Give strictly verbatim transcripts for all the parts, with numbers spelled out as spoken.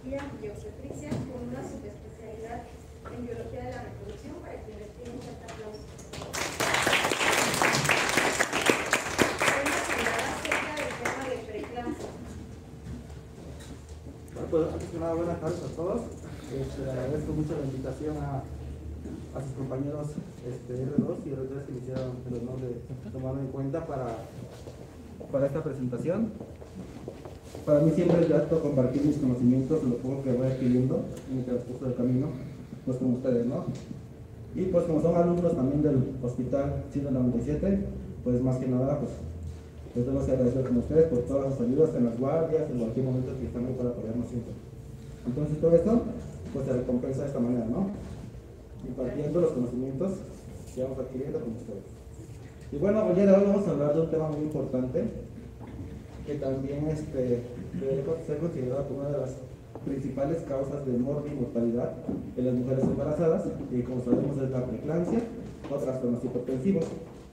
ginecología y obstetricia con una subespecialidad en biología de la reproducción, para quienes tienen un fuerte aplauso. Hoy nos hablará acerca del tema de preeclampsia. Bueno, pues antes que nada, buenas tardes a todos. Este, le agradezco mucho la invitación a, a sus compañeros este, R dos y R tres que me hicieron el honor de tomarme en cuenta para, para esta presentación. Para mí siempre es grato compartir mis conocimientos, lo poco que voy adquiriendo en el transcurso del camino, pues con ustedes, ¿no? Y pues como son alumnos también del Hospital ciento noventa y siete, pues más que nada, pues les tengo que agradecer con ustedes por todas sus ayudas en las guardias, en cualquier momento que están ahí para apoyarnos siempre. Entonces todo esto, pues se recompensa de esta manera, ¿no? Impartiendo los conocimientos que vamos adquiriendo con ustedes. Y bueno, hoy de hoy vamos a hablar de un tema muy importante, que también este, debe ser considerado como una de las principales causas de muerte y mortalidad en las mujeres embarazadas, y como sabemos es la preeclampsia o trastornos hipertensivos.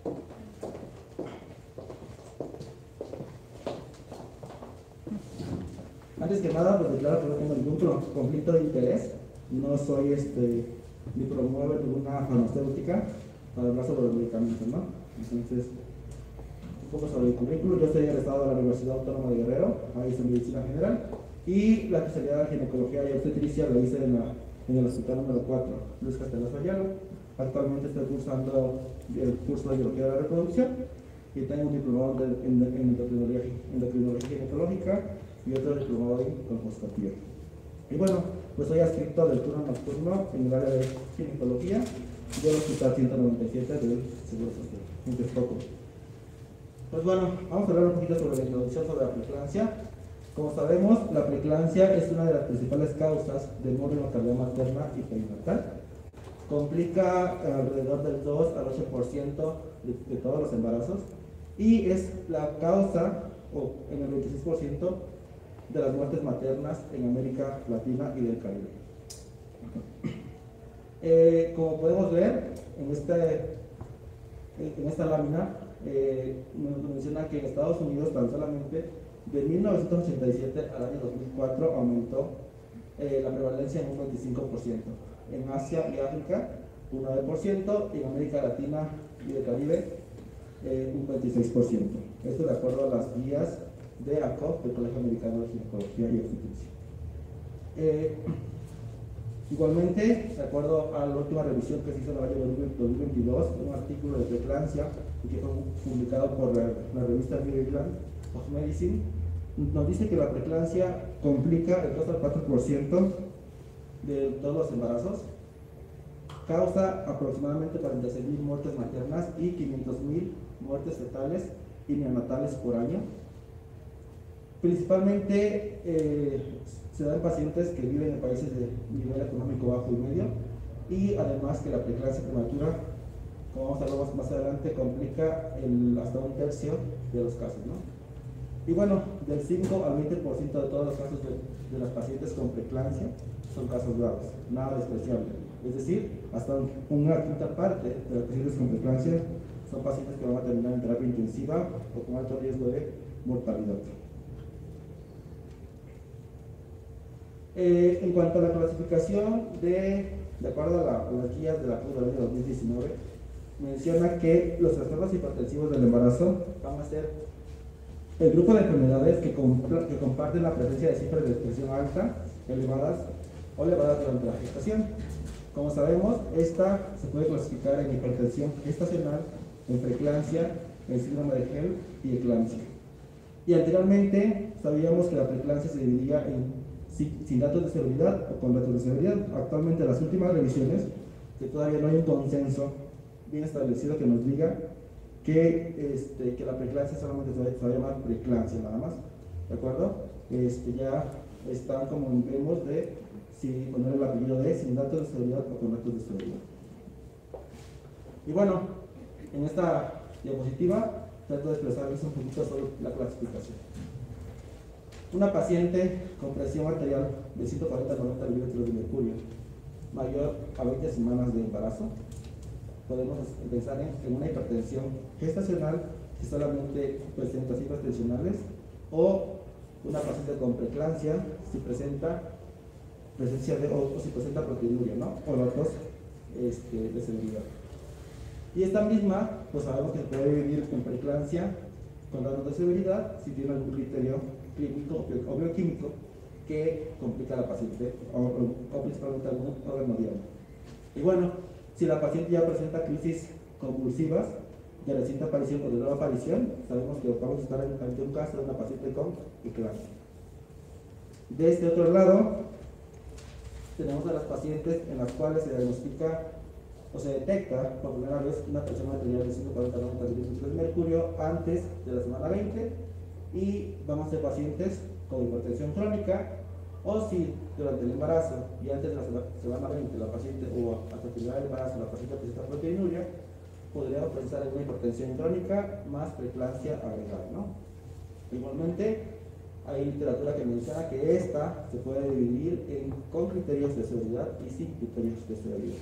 Antes que nada, pues declaro que no tengo ningún conflicto de interés, no soy este, ni promuevo ninguna farmacéutica para hablar sobre los medicamentos, ¿no? Entonces, un poco sobre el currículo. Yo soy egresado de la Universidad Autónoma de Guerrero, ahí hice medicina general, y la especialidad de ginecología y obstetricia la hice en, la, en el hospital número cuatro, Luis Castellanos Ayala. Actualmente estoy cursando el curso de biología de la reproducción y tengo un diplomado de, en, en endocrinología, endocrinología ginecológica y otro diplomado en colposcopía. Y bueno, pues soy adscrito del turno nocturno en el área de ginecología del Hospital ciento noventa y siete del Seguro Social, en Texcoco. Pues bueno, vamos a hablar un poquito sobre la introducción sobre la preeclampsia. Como sabemos, la preeclampsia es una de las principales causas de muerte y mortalidad materna y perinatal. Complica alrededor del dos al ocho por ciento de, de todos los embarazos y es la causa, o en el veintiséis por ciento, de las muertes maternas en América Latina y del Caribe. Eh, como podemos ver en, este, en esta lámina, eh, nos menciona que en Estados Unidos tan solamente de mil novecientos ochenta y siete al año dos mil cuatro aumentó eh, la prevalencia en un veinticinco por ciento, en Asia y África un nueve por ciento y en América Latina y el Caribe eh, un veintiséis por ciento. Esto de acuerdo a las guías de A C O P, del Colegio Americano de Ginecología y Obstetricia. Eh, igualmente, de acuerdo a la última revisión que se hizo en el año dos mil veintidós, un artículo de preeclampsia que fue publicado por la, la revista New England of Medicine, nos dice que la preeclampsia complica el dos al cuatro por ciento de todos los embarazos, causa aproximadamente cuarenta y seis mil muertes maternas y quinientas mil muertes fetales y neonatales por año. Principalmente eh, se da en pacientes que viven en países de nivel económico bajo y medio, y además que la preeclampsia prematura, como vamos a hablar más adelante, complica el, hasta un tercio de los casos, ¿no? Y bueno, del cinco al veinte por ciento de todos los casos de, de las pacientes con preeclampsia son casos graves, nada despreciable. Es decir, hasta una quinta parte de los pacientes con preeclampsia son pacientes que van a terminar en terapia intensiva o con alto riesgo de mortalidad. Eh, en cuanto a la clasificación, de, de acuerdo a, la, a las guías de la C U del año dos mil diecinueve, menciona que los trastornos hipertensivos del embarazo van a ser el grupo de enfermedades que, que comparten la presencia de cifras de expresión alta, elevadas o elevadas durante la gestación. Como sabemos, esta se puede clasificar en hipertensión gestacional, en preeclampsia, en síndrome de Hell y eclampsia. Y anteriormente sabíamos que la preeclampsia se dividía en sin datos de seguridad o con datos de seguridad. Actualmente, las últimas revisiones, que todavía no hay un consenso bien establecido que nos diga que, este, que la preeclampsia solamente se va, se va a llamar preeclampsia nada más, ¿de acuerdo? Este, ya están como vemos de si poner el apellido de sin datos de seguridad o con datos de seguridad. Y bueno, en esta diapositiva trato de expresarles un poquito sobre la clasificación. Una paciente con presión arterial de ciento cuarenta a noventa milímetros de mercurio, mayor a veinte semanas de embarazo, podemos pensar en, en una hipertensión gestacional si solamente presenta cifras tensionales, o una paciente con preeclampsia si presenta presencia de, o, o si presenta proteinuria, ¿no? O datos este, de seguridad. Y esta misma, pues sabemos que se puede dividir en preeclampsia con datos de severidad si tiene algún criterio clínico o bioquímico que complica a la paciente o, o, o principalmente algún órgano diario. Y bueno, si la paciente ya presenta crisis convulsivas de reciente aparición o de nueva aparición, sabemos que vamos a estar ante un caso de una paciente con eclampsia. De este otro lado, tenemos a las pacientes en las cuales se diagnostica o se detecta por primera vez una presión arterial de ciento cuarenta noventa milímetros de mercurio antes de la semana veinte, y vamos a ser pacientes con hipertensión crónica, o si durante el embarazo y antes de la semana veinte la paciente o hasta terminar el embarazo la paciente presenta proteinuria, podríamos pensar en una hipertensión crónica más preeclampsia agregada, ¿no? Igualmente, hay literatura que menciona que esta se puede dividir en, con criterios de severidad y sin criterios de severidad.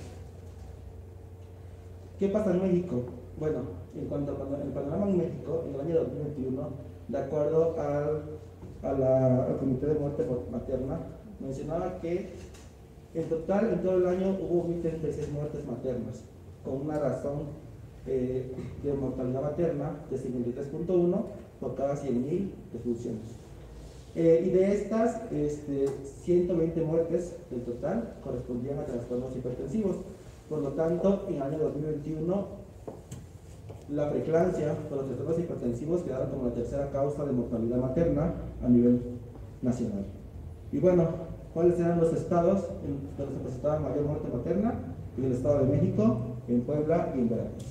¿Qué pasa en México? Bueno, en cuanto al panorama en México, en el año dos mil veintiuno, de acuerdo al, a la, al Comité de Muerte Materna, mencionaba que en total, en todo el año, hubo mil treinta y seis muertes maternas, con una razón eh, de mortalidad materna de cincuenta y tres punto uno por cada cien mil defunciones. Eh, y de estas, este, ciento veinte muertes en total correspondían a trastornos hipertensivos. Por lo tanto, en el año dos mil veintiuno, la preeclampsia por los trastornos hipertensivos quedaron como la tercera causa de mortalidad materna a nivel nacional. Y bueno, ¿cuáles eran los estados en donde se presentaba mayor muerte materna? En el Estado de México, en Puebla y en Veracruz.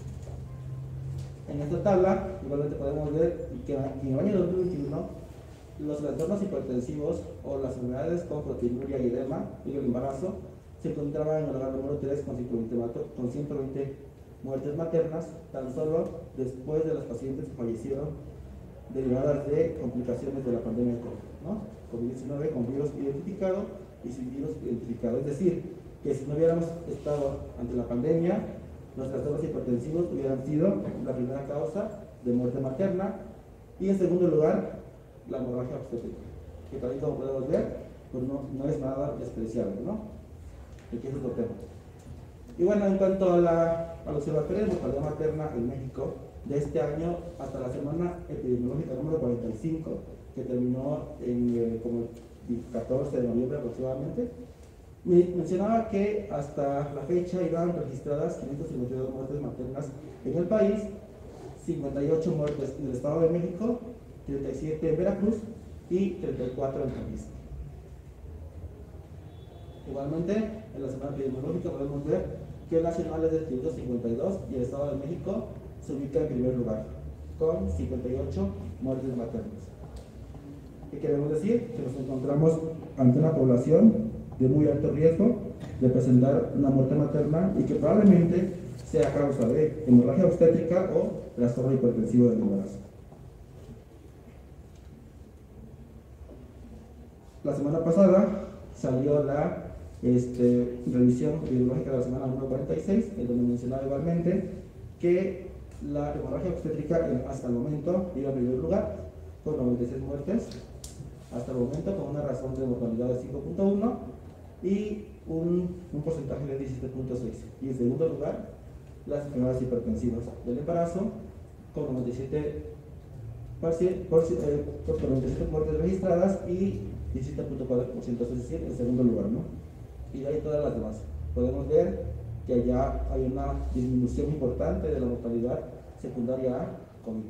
En esta tabla, igualmente podemos ver que en el año dos mil veintiuno, los trastornos hipertensivos o las enfermedades con proteinuria y edema y el embarazo se encontraban en el lugar número tres con ciento veinte muertes maternas, tan solo después de las pacientes que fallecieron derivadas de complicaciones de la pandemia de COVID, ¿no? COVID diecinueve con virus identificado y sin virus identificado. Es decir, que si no hubiéramos estado ante la pandemia, los trastornos hipertensivos hubieran sido la primera causa de muerte materna, y en segundo lugar, la hemorragia obstétrica, que también, como podemos ver, pues no, no es nada despreciable, ¿no? Y que es otro tema. Y bueno, en cuanto a la, al observatorio de mortalidad materna en México, de este año hasta la semana epidemiológica número cuarenta y cinco, que terminó en eh, como el catorce de noviembre aproximadamente, mencionaba que hasta la fecha iban registradas quinientas cincuenta y dos muertes maternas en el país, cincuenta y ocho muertes en el Estado de México, treinta y siete en Veracruz y treinta y cuatro en Jalisco. Igualmente, en la semana epidemiológica podemos ver que el nacional es de quinientos cincuenta y dos y el Estado de México se ubica en primer lugar, con cincuenta y ocho muertes maternas. ¿Qué queremos decir? Que nos encontramos ante una población de muy alto riesgo de presentar una muerte materna y que probablemente sea causa de hemorragia obstétrica o trastorno hipertensivo del embarazo. La semana pasada salió la este, revisión epidemiológica de la semana número cuarenta y seis, en donde mencionaba igualmente que la hemorragia obstétrica hasta el momento iba en primer lugar, con noventa y seis muertes, hasta el momento con una razón de mortalidad de cinco punto uno y un, un porcentaje de diecisiete punto seis. Y en segundo lugar, las enfermedades hipertensivas del embarazo, con noventa y siete, por, por, eh, por noventa y siete muertes registradas y diecisiete punto cuatro por ciento, es decir, en segundo lugar, ¿no? Y de ahí todas las demás. Podemos ver que allá hay una disminución importante de la mortalidad secundaria a COVID.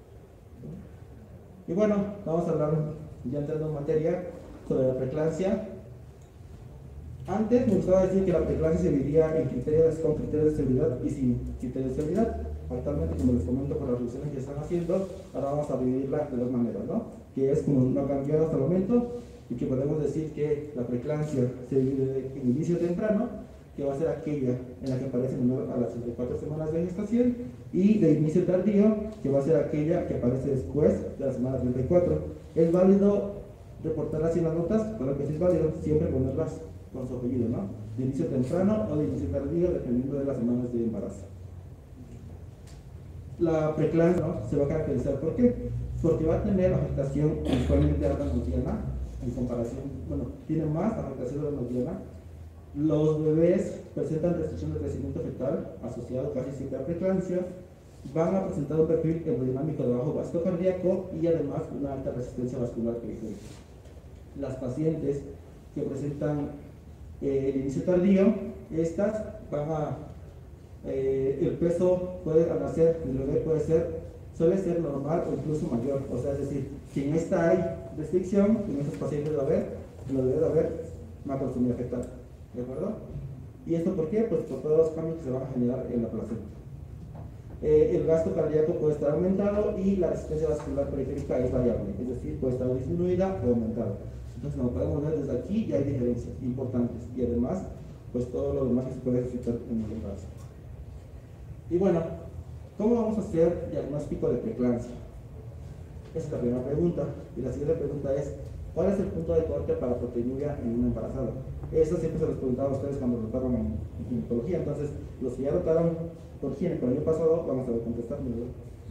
Y bueno, vamos a hablar, ya entrando en materia, sobre la preeclampsia. Antes me gustaba decir que la preeclampsia se dividía en criterios con criterios de seguridad y sin criterios de seguridad. Actualmente, como les comento con las revisiones que están haciendo, ahora vamos a dividirla de dos maneras, ¿no? Que es como no ha cambiado hasta el momento, y que podemos decir que la preeclampsia se divide en inicio temprano, que va a ser aquella en la que aparece a las treinta y cuatro semanas de gestación, y de inicio tardío, que va a ser aquella que aparece después de la semana treinta y cuatro. Es válido reportar así en las notas, claro que sí es válido, siempre ponerlas con su apellido, ¿no? De inicio temprano o de inicio tardío, dependiendo de las semanas de embarazo. La preeclampsia, ¿no?, se va a caracterizar, ¿por qué? Porque va a tener afectación principalmente a la cotidiana en comparación, bueno, tiene más afectación de la mediana. Los bebés presentan restricción de crecimiento fetal asociado casi siempre a preeclampsia, van a presentar un perfil hemodinámico de bajo gasto cardíaco y además una alta resistencia vascular periférica. Las pacientes que presentan eh, el inicio tardío, estas van a, eh, el peso puede, al nacer del bebé puede ser, suele ser normal o incluso mayor, o sea, es decir, si en esta hay restricción, en estos pacientes va a haber, en los bebés va a haber macrostomía fetal, ¿de acuerdo? ¿Y esto por qué? Pues por todos los cambios que se van a generar en la placenta. Eh, el gasto cardíaco puede estar aumentado y la resistencia vascular periférica es variable, es decir, puede estar disminuida o aumentada. Entonces, como podemos ver desde aquí, ya hay diferencias importantes y además, pues todo lo demás que se puede suscitar en el embarazo. Y bueno, ¿cómo vamos a hacer diagnóstico de preeclampsia? Esa es la primera pregunta. Y la siguiente pregunta es, ¿cuál es el punto de corte para proteinuria en una embarazada? Eso siempre se los preguntaba a ustedes cuando rotaron en, en ginecología. Entonces, los que ya rotaron por gineco el año pasado, vamos a ver contestarme, ¿verdad?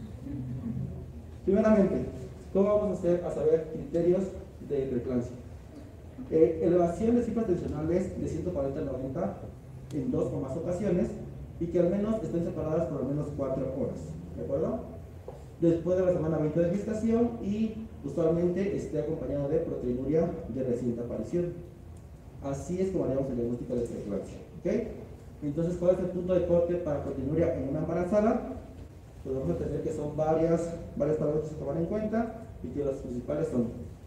Primeramente, ¿cómo vamos a hacer a saber criterios de preeclampsia? Eh, elevación de cifras tensionales de ciento cuarenta a noventa en dos o más ocasiones y que al menos estén separadas por al menos cuatro horas, ¿de acuerdo? Después de la semana veinte de gestación y usualmente esté acompañado de proteinuria de reciente aparición. Así es como haríamos el diagnóstico de preeclampsia, ¿ok? Entonces, ¿cuál es el punto de corte para proteinuria en una embarazada? Pues vamos a tener que son varias, varias parámetros que se toman en cuenta y que los principales son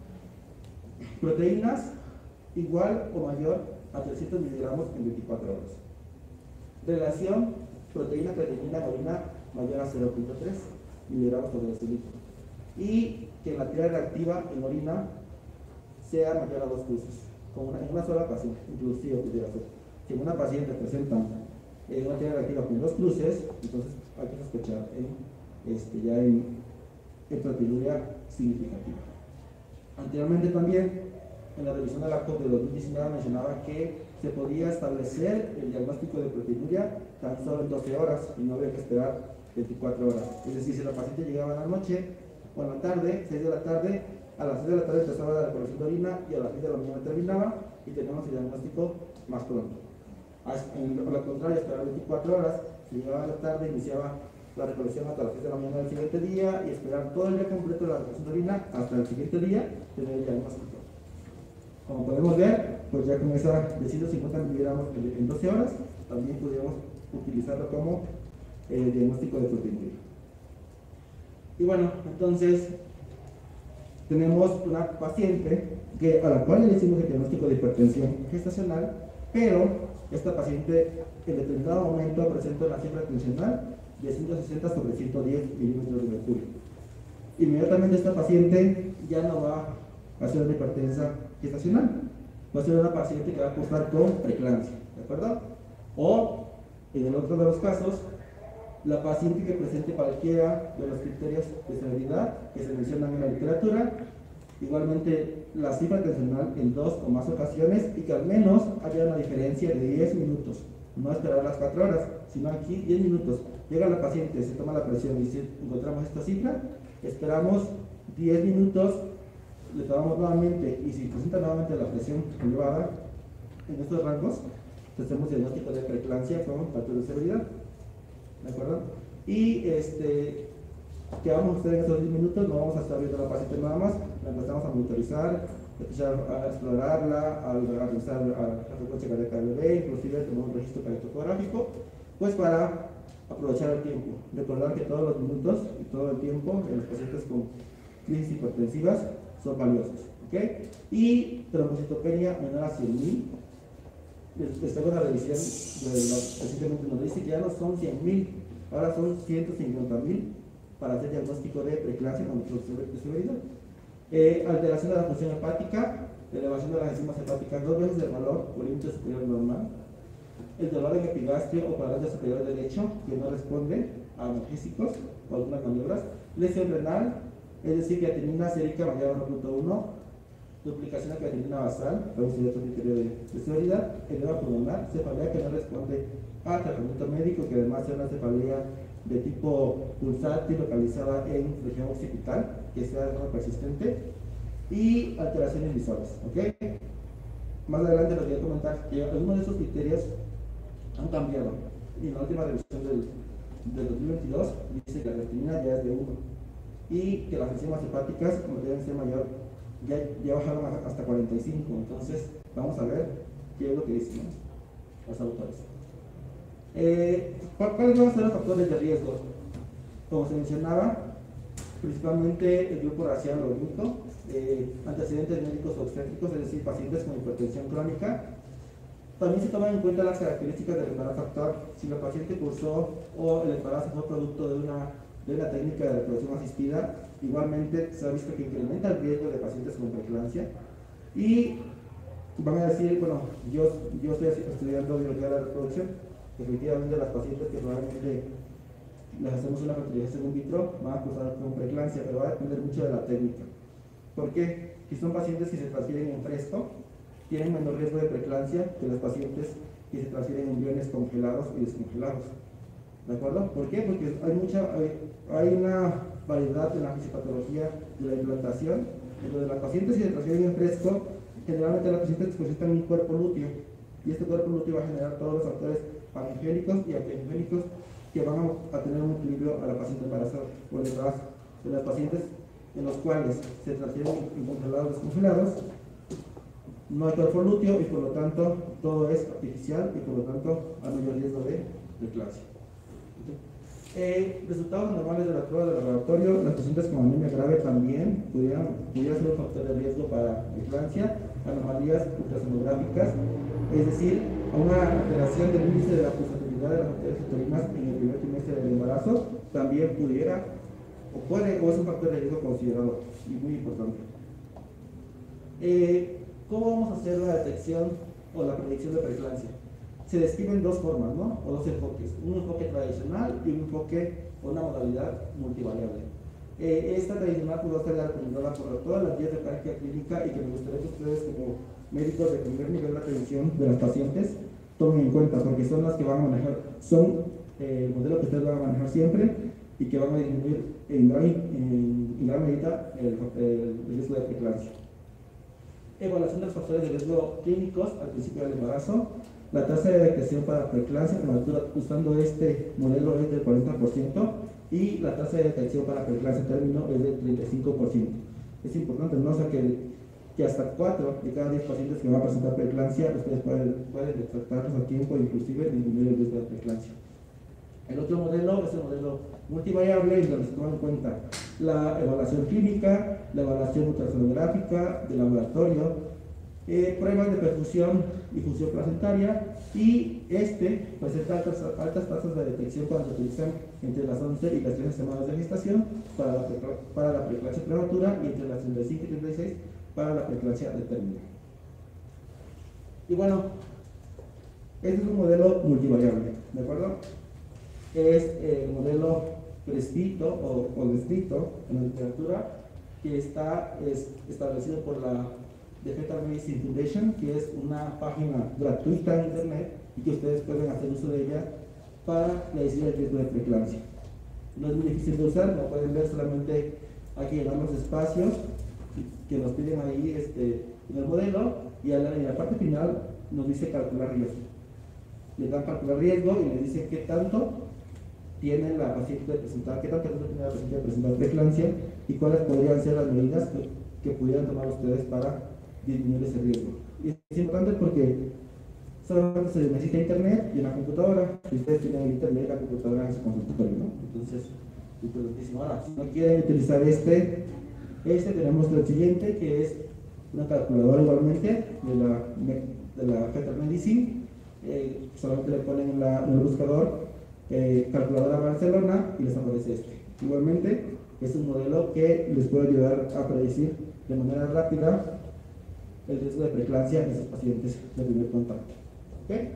proteínas igual o mayor a trescientos miligramos en veinticuatro horas. Relación proteína-creatinina en orina mayor a cero punto tres miligramos por decilitro. Y que la tira reactiva en orina sea mayor a dos cruces, con una, en una sola paciente, inclusive pudiera ser. Si en una paciente presenta eh, una tira reactiva con dos cruces, entonces hay que sospechar en, este, ya en, en proteinuria significativa. Anteriormente también, en la revisión de la C O P de dos mil diecinueve mencionaba que se podía establecer el diagnóstico de proteinuria tan solo en doce horas y no había que esperar veinticuatro horas. Es decir, si la paciente llegaba en la noche o en la tarde, seis de la tarde, a las seis de la tarde empezaba la recolección de orina y a las seis de la mañana terminaba y teníamos el diagnóstico más pronto. Por lo contrario, esperar veinticuatro horas, si llegaba a la tarde, iniciaba la recolección hasta las seis de la mañana del siguiente día y esperar todo el día completo de la recolección de orina hasta el siguiente día tener el diagnóstico. Como podemos ver, pues ya con esa de ciento cincuenta miligramos en doce horas, también podríamos utilizarlo como eh, diagnóstico de proteinuria. Y bueno, entonces tenemos una paciente que, a la cual le hicimos el diagnóstico de hipertensión gestacional, pero esta paciente en determinado momento presenta una cifra tensional de ciento sesenta sobre ciento diez milímetros de mercurio. Inmediatamente esta paciente ya no va a ser una hipertensa gestacional, va a ser una paciente que va a cursar con preeclampsia, ¿de acuerdo? O, en el otro de los casos, la paciente que presente cualquiera de los criterios de severidad que se mencionan en la literatura, igualmente la cifra tensional en dos o más ocasiones y que al menos haya una diferencia de diez minutos, no esperar las cuatro horas, sino aquí diez minutos. Llega la paciente, se toma la presión y si encontramos esta cifra, esperamos diez minutos, le tomamos nuevamente y si presenta nuevamente la presión elevada en estos rangos, hacemos diagnóstico de preeclampsia con factor de severidad, ¿de acuerdo? Y este, ¿qué vamos a hacer en estos diez minutos? No vamos a estar viendo a la paciente nada más, la empezamos a monitorizar, empezar a explorarla, a, a revisar la frecuencia cardíaca del bebé, inclusive tenemos un registro cardiográfico, pues para aprovechar el tiempo. Recordar que todos los minutos y todo el tiempo en los pacientes con crisis hipertensivas son valiosos, ¿ok? Y trombocitopenia menor a cien mil. Les hago una revisión de la, recientemente nos dice que ya no son cien mil, ahora son ciento cincuenta mil para hacer diagnóstico de preeclampsia con de severidad. Eh, alteración de la función hepática, elevación de las enzimas hepáticas dos veces el valor o límite superior normal. El dolor en epigastrio o cuadrante superior derecho que no responde a analgésicos o algunas maniobras. Lesión renal, es decir, creatinina sérica mayor a uno punto uno, duplicación de creatinina basal, para un otro criterio de, de severidad, edema pulmonar, cefalea que no responde a tratamiento médico, que además es una cefalea de tipo pulsátil localizada en región occipital, que sea persistente, y alteraciones visuales, ¿ok? Más adelante les voy a comentar que algunos de esos criterios han cambiado. Y en la última revisión del, del dos mil veintidós dice que la creatinina ya es de uno y que las enzimas hepáticas, como deben ser mayor, ya, ya bajaron hasta cuarenta y cinco. Entonces, vamos a ver qué es lo que dicen, ¿no?, los autores. Eh, ¿Cuáles van a ser los factores de riesgo? Como se mencionaba, principalmente el grupo racial o étnico, eh, antecedentes médicos obstétricos, es decir, pacientes con hipertensión crónica. También se toman en cuenta las características del embarazo actual. Si la paciente cursó o el embarazo fue producto de una, de una técnica de reproducción asistida, igualmente se ha visto que incrementa el riesgo de pacientes con preeclampsia. Y van a decir, bueno, yo, yo estoy estudiando biología de la reproducción. Efectivamente, las pacientes que probablemente les hacemos una fertilización in vitro van a cursar con preeclampsia, pero va a depender mucho de la técnica. ¿Por qué? Si son pacientes que se transfieren en fresco, tienen menor riesgo de preeclampsia que los pacientes que se transfieren en iones congelados y descongelados. ¿De acuerdo? ¿Por qué? Porque hay, mucha, hay, hay una variedad en la fisiopatología de la implantación. Dentro de las pacientes que se transfieren en fresco, generalmente las pacientes presentan un cuerpo lúteo, y este cuerpo lúteo va a generar todos los factores angénicos y antiangénicos que van a, a tener un equilibrio a la paciente embarazada o el embarazo. De las pacientes en los cuales se transfieren en congelados descongelados, no hay cuerpo lúteo y por lo tanto todo es artificial y por lo tanto hay mayor riesgo de preeclampsia. Eh, resultados normales de la prueba de laboratorio: las pacientes con anemia grave también pudieran, pudiera ser un factor de riesgo para preeclampsia. Anomalías ultrasonográficas, es decir, una alteración del índice de la pulsatilidad de las arterias uterinas en el primer trimestre del embarazo, también pudiera o puede o es un factor de riesgo considerado y muy importante. Eh, ¿Cómo vamos a hacer la detección o la predicción de preeclampsia? Se describen dos formas, ¿no?, o dos enfoques: un enfoque tradicional y un enfoque o una modalidad multivariable. Eh, esta tradicional pudo ser recomendada por todas las guías de práctica clínica y que me gustaría que ustedes, como médicos de primer nivel de atención de las pacientes, tomen en cuenta, porque son las que van a manejar, son eh, el modelo que ustedes van a manejar siempre y que van a disminuir en gran, en, en gran medida el, el, el riesgo de preeclampsia. Evaluación de los factores de riesgo clínicos al principio del embarazo. La tasa de detección para preeclampsia prematura usando este modelo es del cuarenta por ciento y la tasa de detección para preeclampsia término es del treinta y cinco por ciento. Es importante, ¿no?, o sea, que, que hasta cuatro de cada diez pacientes que van a presentar preeclampsia ustedes pueden, pueden detectarlos a tiempo e inclusive disminuir el riesgo de preeclampsia. El otro modelo es el modelo multivariable, en donde se toma en cuenta la evaluación clínica, la evaluación ultrasonográfica de laboratorio, eh, pruebas de perfusión y función placentaria, y este presenta altas, altas tasas de detección cuando se utilizan entre las once y las trece semanas de gestación para la, para la preeclampsia prematura y entre las treinta y cinco y treinta y seis para la preeclampsia de término. Y bueno, este es un modelo multivariable, ¿de acuerdo? Es el modelo prescrito o, o descrito en la literatura, que está es, establecido por la The Fetal Medicine Foundation, que es una página gratuita en internet y que ustedes pueden hacer uso de ella para predecir el riesgo de preeclampsia. No es muy difícil de usar, lo pueden ver, solamente hay que llenar los espacios que nos piden ahí este, en el modelo, y a la, en la parte final nos dice calcular riesgo. Le dan calcular riesgo y le dice qué tanto tiene la paciente de presentar, qué tanto riesgo tiene la paciente de presentar preeclampsia y cuáles podrían ser las medidas que, que pudieran tomar ustedes para disminuir ese riesgo. Y es importante porque solamente se necesita internet y una computadora. Si ustedes tienen el internet y la computadora en su consultorio, ¿no? Entonces, importantísimo. Ahora, si no quieren utilizar este, este tenemos el siguiente, que es una calculadora igualmente de la, de la Fetal Medicine. Eh, solamente le ponen en, la, en el buscador eh, calculadora Barcelona y les aparece este. Igualmente, es un modelo que les puede ayudar a predecir de manera rápida el riesgo de preeclampsia en esos pacientes de primer contacto. ¿Okay?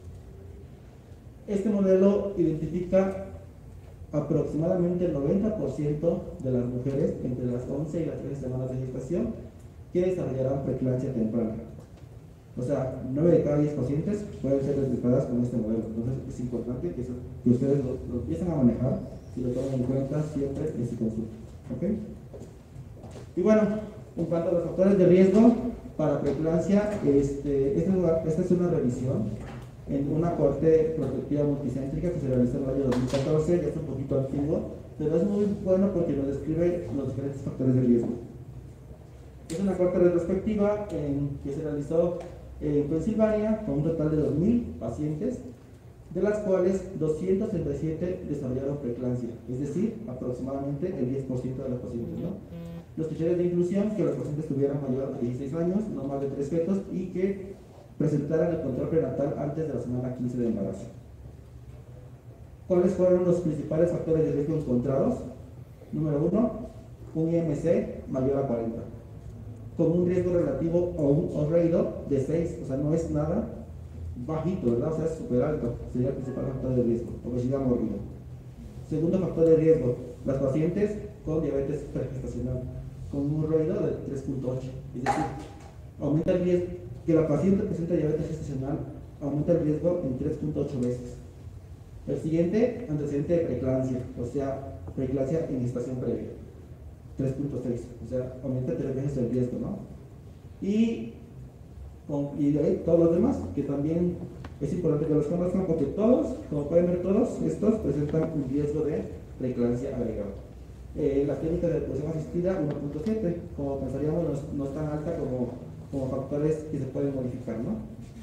Este modelo identifica aproximadamente el noventa por ciento de las mujeres entre las once y las trece semanas de gestación que desarrollarán preeclampsia temprana. O sea, nueve de cada diez pacientes pueden ser detectadas con este modelo. Entonces es importante que, eso, que ustedes lo, lo empiecen a manejar y lo tomen en cuenta siempre en su consulta. ¿Okay? Y bueno, En cuanto a los factores de riesgo para preeclampsia, este, esta, es una, esta es una revisión en una corte protectiva multicéntrica que se realizó en el año dos mil catorce, ya es un poquito antiguo, pero es muy bueno porque nos describe los diferentes factores de riesgo. Es una corte retrospectiva en, que se realizó en Pensilvania con un total de dos mil pacientes, de las cuales doscientos treinta y siete desarrollaron preeclampsia, es decir, aproximadamente el diez por ciento de los pacientes, ¿no? Los criterios de inclusión, que los pacientes tuvieran mayor de dieciséis años, no más de tres fetos, y que presentaran el control prenatal antes de la semana quince de embarazo. ¿Cuáles fueron los principales factores de riesgo encontrados? Número uno, un I M C mayor a cuarenta, con un riesgo relativo o un odds de seis, o sea, no es nada bajito, ¿verdad? O sea, es súper alto, sería el principal factor de riesgo, obesidad mórbida. Segundo factor de riesgo, las pacientes con diabetes pregestacional, con un roido de tres punto ocho, es decir, aumenta el riesgo, que la paciente presente diabetes gestacional aumenta el riesgo en tres punto ocho veces. El siguiente, antecedente de preeclampsia, o sea, preeclampsia en gestación previa, tres punto seis, o sea, aumenta tres veces el riesgo, ¿no? Y, con, y de ahí todos los demás, que también es importante que los conozcan porque todos, como pueden ver, todos estos presentan un riesgo de preeclampsia agregado. Eh, las técnicas de reproducción asistida uno punto siete, como pensaríamos, no, no es tan alta como, como factores que se pueden modificar, ¿no?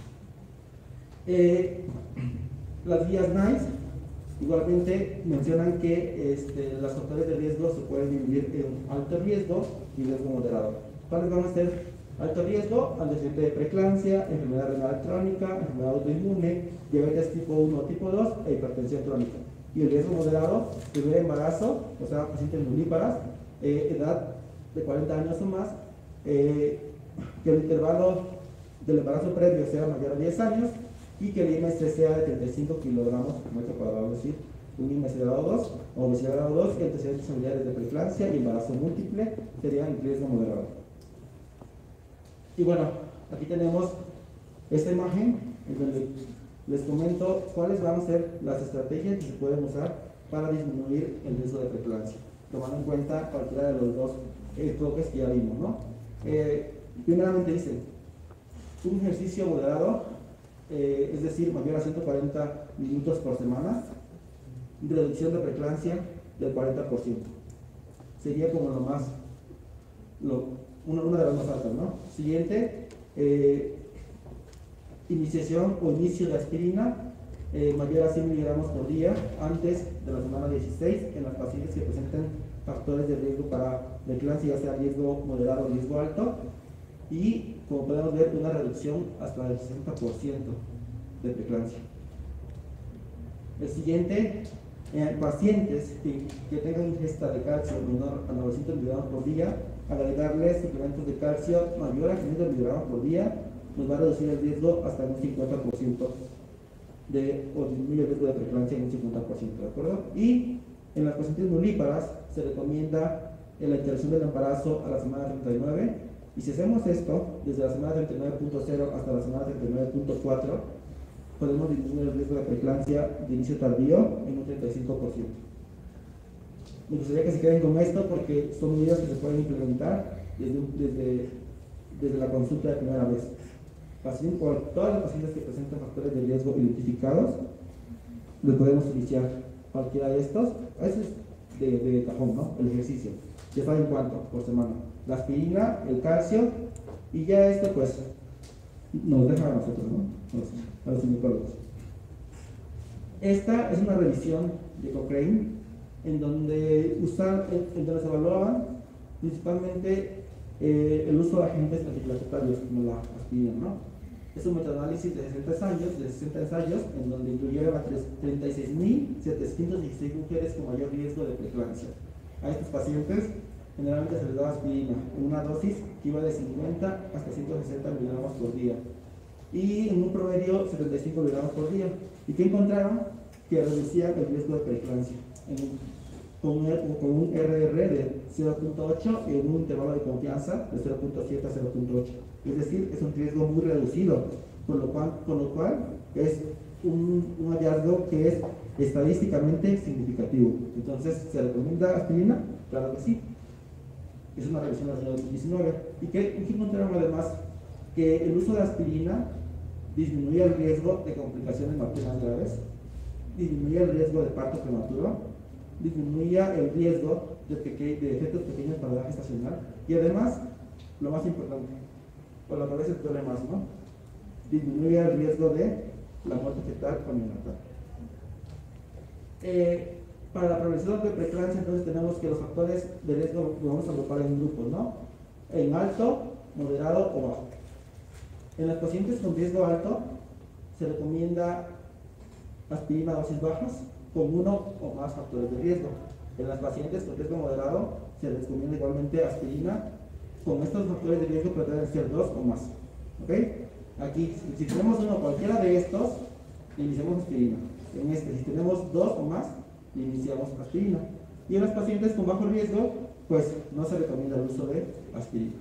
Eh, las guías NICE igualmente mencionan que este, los factores de riesgo se pueden dividir en alto riesgo y riesgo moderado. ¿Cuáles van a ser? Alto riesgo, antecedente de preeclampsia, enfermedad renal crónica, enfermedad autoinmune, diabetes tipo uno o tipo dos e hipertensión crónica. Y el riesgo moderado, primer embarazo, o sea, pacientes nulíparas, eh, edad de cuarenta años o más, eh, que el intervalo del embarazo previo sea mayor a diez años y que el I M C sea de treinta y cinco kilogramos por metro cuadrado, es decir, un I M C grado dos o obesidad grado dos y antecedentes familiares de preeclampsia y embarazo múltiple serían en riesgo moderado. Y bueno, aquí tenemos esta imagen en donde les comento cuáles van a ser las estrategias que se pueden usar para disminuir el riesgo de preeclampsia, tomando en cuenta cualquiera de los dos enfoques que ya vimos, ¿no? Eh, primeramente dice, un ejercicio moderado, eh, es decir, mayor a ciento cuarenta minutos por semana, reducción de preeclampsia del cuarenta por ciento. Sería como lo más, lo, una, una de las más altas, ¿no? Siguiente, eh, iniciación o inicio de aspirina eh, mayor a cien miligramos por día antes de la semana dieciséis en las pacientes que presenten factores de riesgo para preeclampsia, ya sea riesgo moderado o riesgo alto, y como podemos ver, una reducción hasta del sesenta por ciento de preeclampsia. El siguiente, eh, pacientes que, que tengan ingesta de calcio menor a novecientos miligramos por día, agregarles suplementos de calcio mayor a quinientos miligramos por día, nos va a reducir el riesgo hasta un cincuenta por ciento de, o disminuye el riesgo de preeclampsia en un cincuenta por ciento, ¿de acuerdo? Y en las pacientes nulíparas se recomienda la interrupción del embarazo a la semana treinta y nueve, y si hacemos esto desde la semana treinta y nueve punto cero hasta la semana treinta y nueve punto cuatro, podemos disminuir el riesgo de preeclampsia de inicio tardío en un treinta y cinco por ciento. Me gustaría que se queden con esto porque son medidas que se pueden implementar desde, desde, desde la consulta de primera vez. Paciente, por todas las pacientes que presentan factores de riesgo identificados, les podemos iniciar cualquiera de estos. Ese es de, de cajón, ¿no? El ejercicio. Ya saben cuánto por semana. La aspirina, el calcio, y ya esto, pues, nos deja a nosotros, ¿no? Los, a los ginecólogos. Esta es una revisión de Cochrane, en donde, usar, en, en donde se evaluaban principalmente eh, el uso de agentes antiplaquetarios, como la aspirina, ¿no? Es un metaanálisis de sesenta ensayos, de sesenta ensayos, en donde incluyeron a treinta y seis mil setecientas dieciséis mujeres con mayor riesgo de preeclampsia. A estos pacientes generalmente se les daba aspirina en una dosis que iba de cincuenta hasta ciento sesenta miligramos por día, y en un promedio setenta y cinco miligramos por día. ¿Y qué encontraron? Que reducían el riesgo de preeclampsia con un, con un R R de cero punto ocho y en un intervalo de confianza de cero punto siete a cero punto ocho. Es decir, es un riesgo muy reducido, con lo cual, con lo cual es un, un hallazgo que es estadísticamente significativo. Entonces, ¿se recomienda aspirina? Claro que sí. Es una revisión del año dos mil diecinueve. ¿Y que encontraron además? Que el uso de aspirina disminuía el riesgo de complicaciones maternas graves, disminuía el riesgo de parto prematuro, disminuía el riesgo de, peque de efectos pequeños para la gestacional y además, lo más importante, por lo que a veces duele más, ¿no? Disminuía el riesgo de la muerte fetal o neonatal. Eh, para la prevención de preeclampsia, entonces tenemos que los factores de riesgo los vamos a agrupar en grupos, ¿no? En alto, moderado o bajo. En los pacientes con riesgo alto se recomienda aspirina a dosis bajas con uno o más factores de riesgo. En las pacientes con riesgo moderado se recomienda igualmente aspirina con estos factores de riesgo, pero deben ser dos o más. ¿Ok? Aquí, si tenemos uno cualquiera de estos, iniciamos aspirina. En este, si tenemos dos o más, iniciamos aspirina. Y en los pacientes con bajo riesgo, pues no se recomienda el uso de aspirina.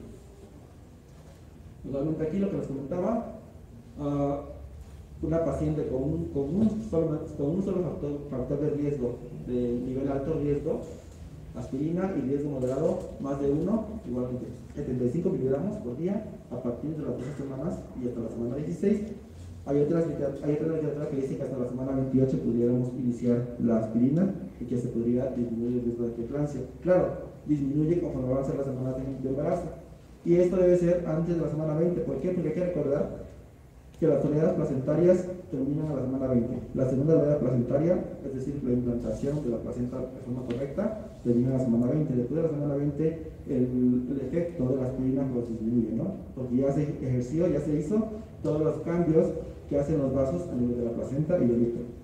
Igualmente aquí lo que les comentaba, uh, una paciente con un, con un solo, con un solo factor, factor de riesgo, de nivel alto riesgo, aspirina, y riesgo moderado, más de uno, igualmente setenta y cinco miligramos por día, a partir de las doce semanas y hasta la semana dieciséis. Hay otras hay otra literatura que dice que hasta la semana veintiocho pudiéramos iniciar la aspirina y que se podría disminuir el riesgo de preeclampsia. Claro, disminuye conforme avanzan las semanas de embarazo. Y esto debe ser antes de la semana veinte. ¿Por qué? Porque hay que recordar que las oleadas placentarias terminan a la semana veinte. La segunda oleada placentaria, es decir, la implantación de la placenta de forma correcta, termina a la semana veinte. Después de la semana veinte, el, el efecto de la aspirina pues disminuye, ¿no? Porque ya se ejerció, ya se hizo todos los cambios que hacen los vasos a nivel de la placenta y del útero.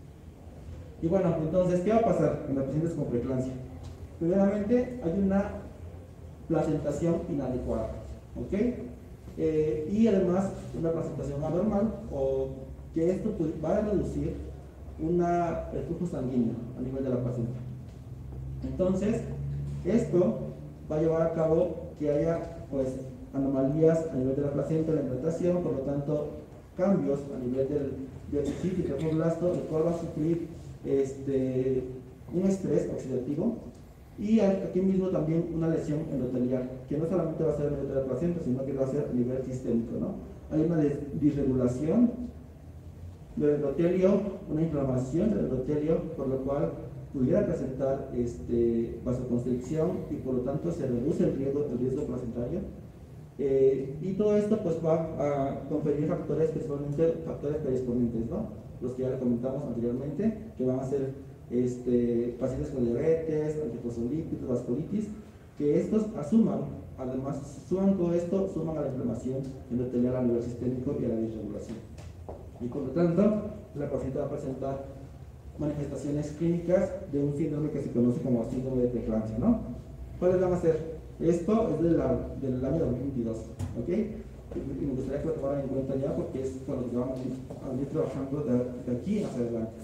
Y bueno, entonces, ¿qué va a pasar en las pacientes con preeclampsia? Primeramente, hay una placentación inadecuada, ¿ok? Eh, y además una placentación anormal, o que esto pues, va a reducir una, el flujo sanguíneo a nivel de la placenta. Entonces, esto va a llevar a cabo que haya pues anomalías a nivel de la placenta, la implantación, por lo tanto cambios a nivel del bioticisto y tromboblasto, el cual va a sufrir este, un estrés oxidativo. Y aquí mismo también una lesión endotelial, que no solamente va a ser a nivel de la placenta, sino que va a ser a nivel sistémico, ¿no? Hay una disregulación del endotelio, una inflamación del endotelio, por lo cual pudiera presentar este, vasoconstricción y por lo tanto se reduce el riesgo, el riesgo placentario. Eh, y todo esto pues va a conferir factores, principalmente factores predisponentes, ¿no? Los que ya le comentamos anteriormente, que van a ser Este, pacientes con diabetes, antifosfolípidos, vasculitis, que estos asuman, además suman todo esto, suman a la inflamación endotelial a nivel sistémico y a la disregulación. Y por lo tanto, la paciente va a presentar manifestaciones clínicas de un síndrome que se conoce como síndrome de preeclampsia, ¿no? ¿Cuáles van a ser? Esto es de la, del año dos mil veintidós, ¿ok? Y me gustaría que lo tomaran en cuenta ya porque es con lo que vamos a ir trabajando de, de aquí hacia adelante.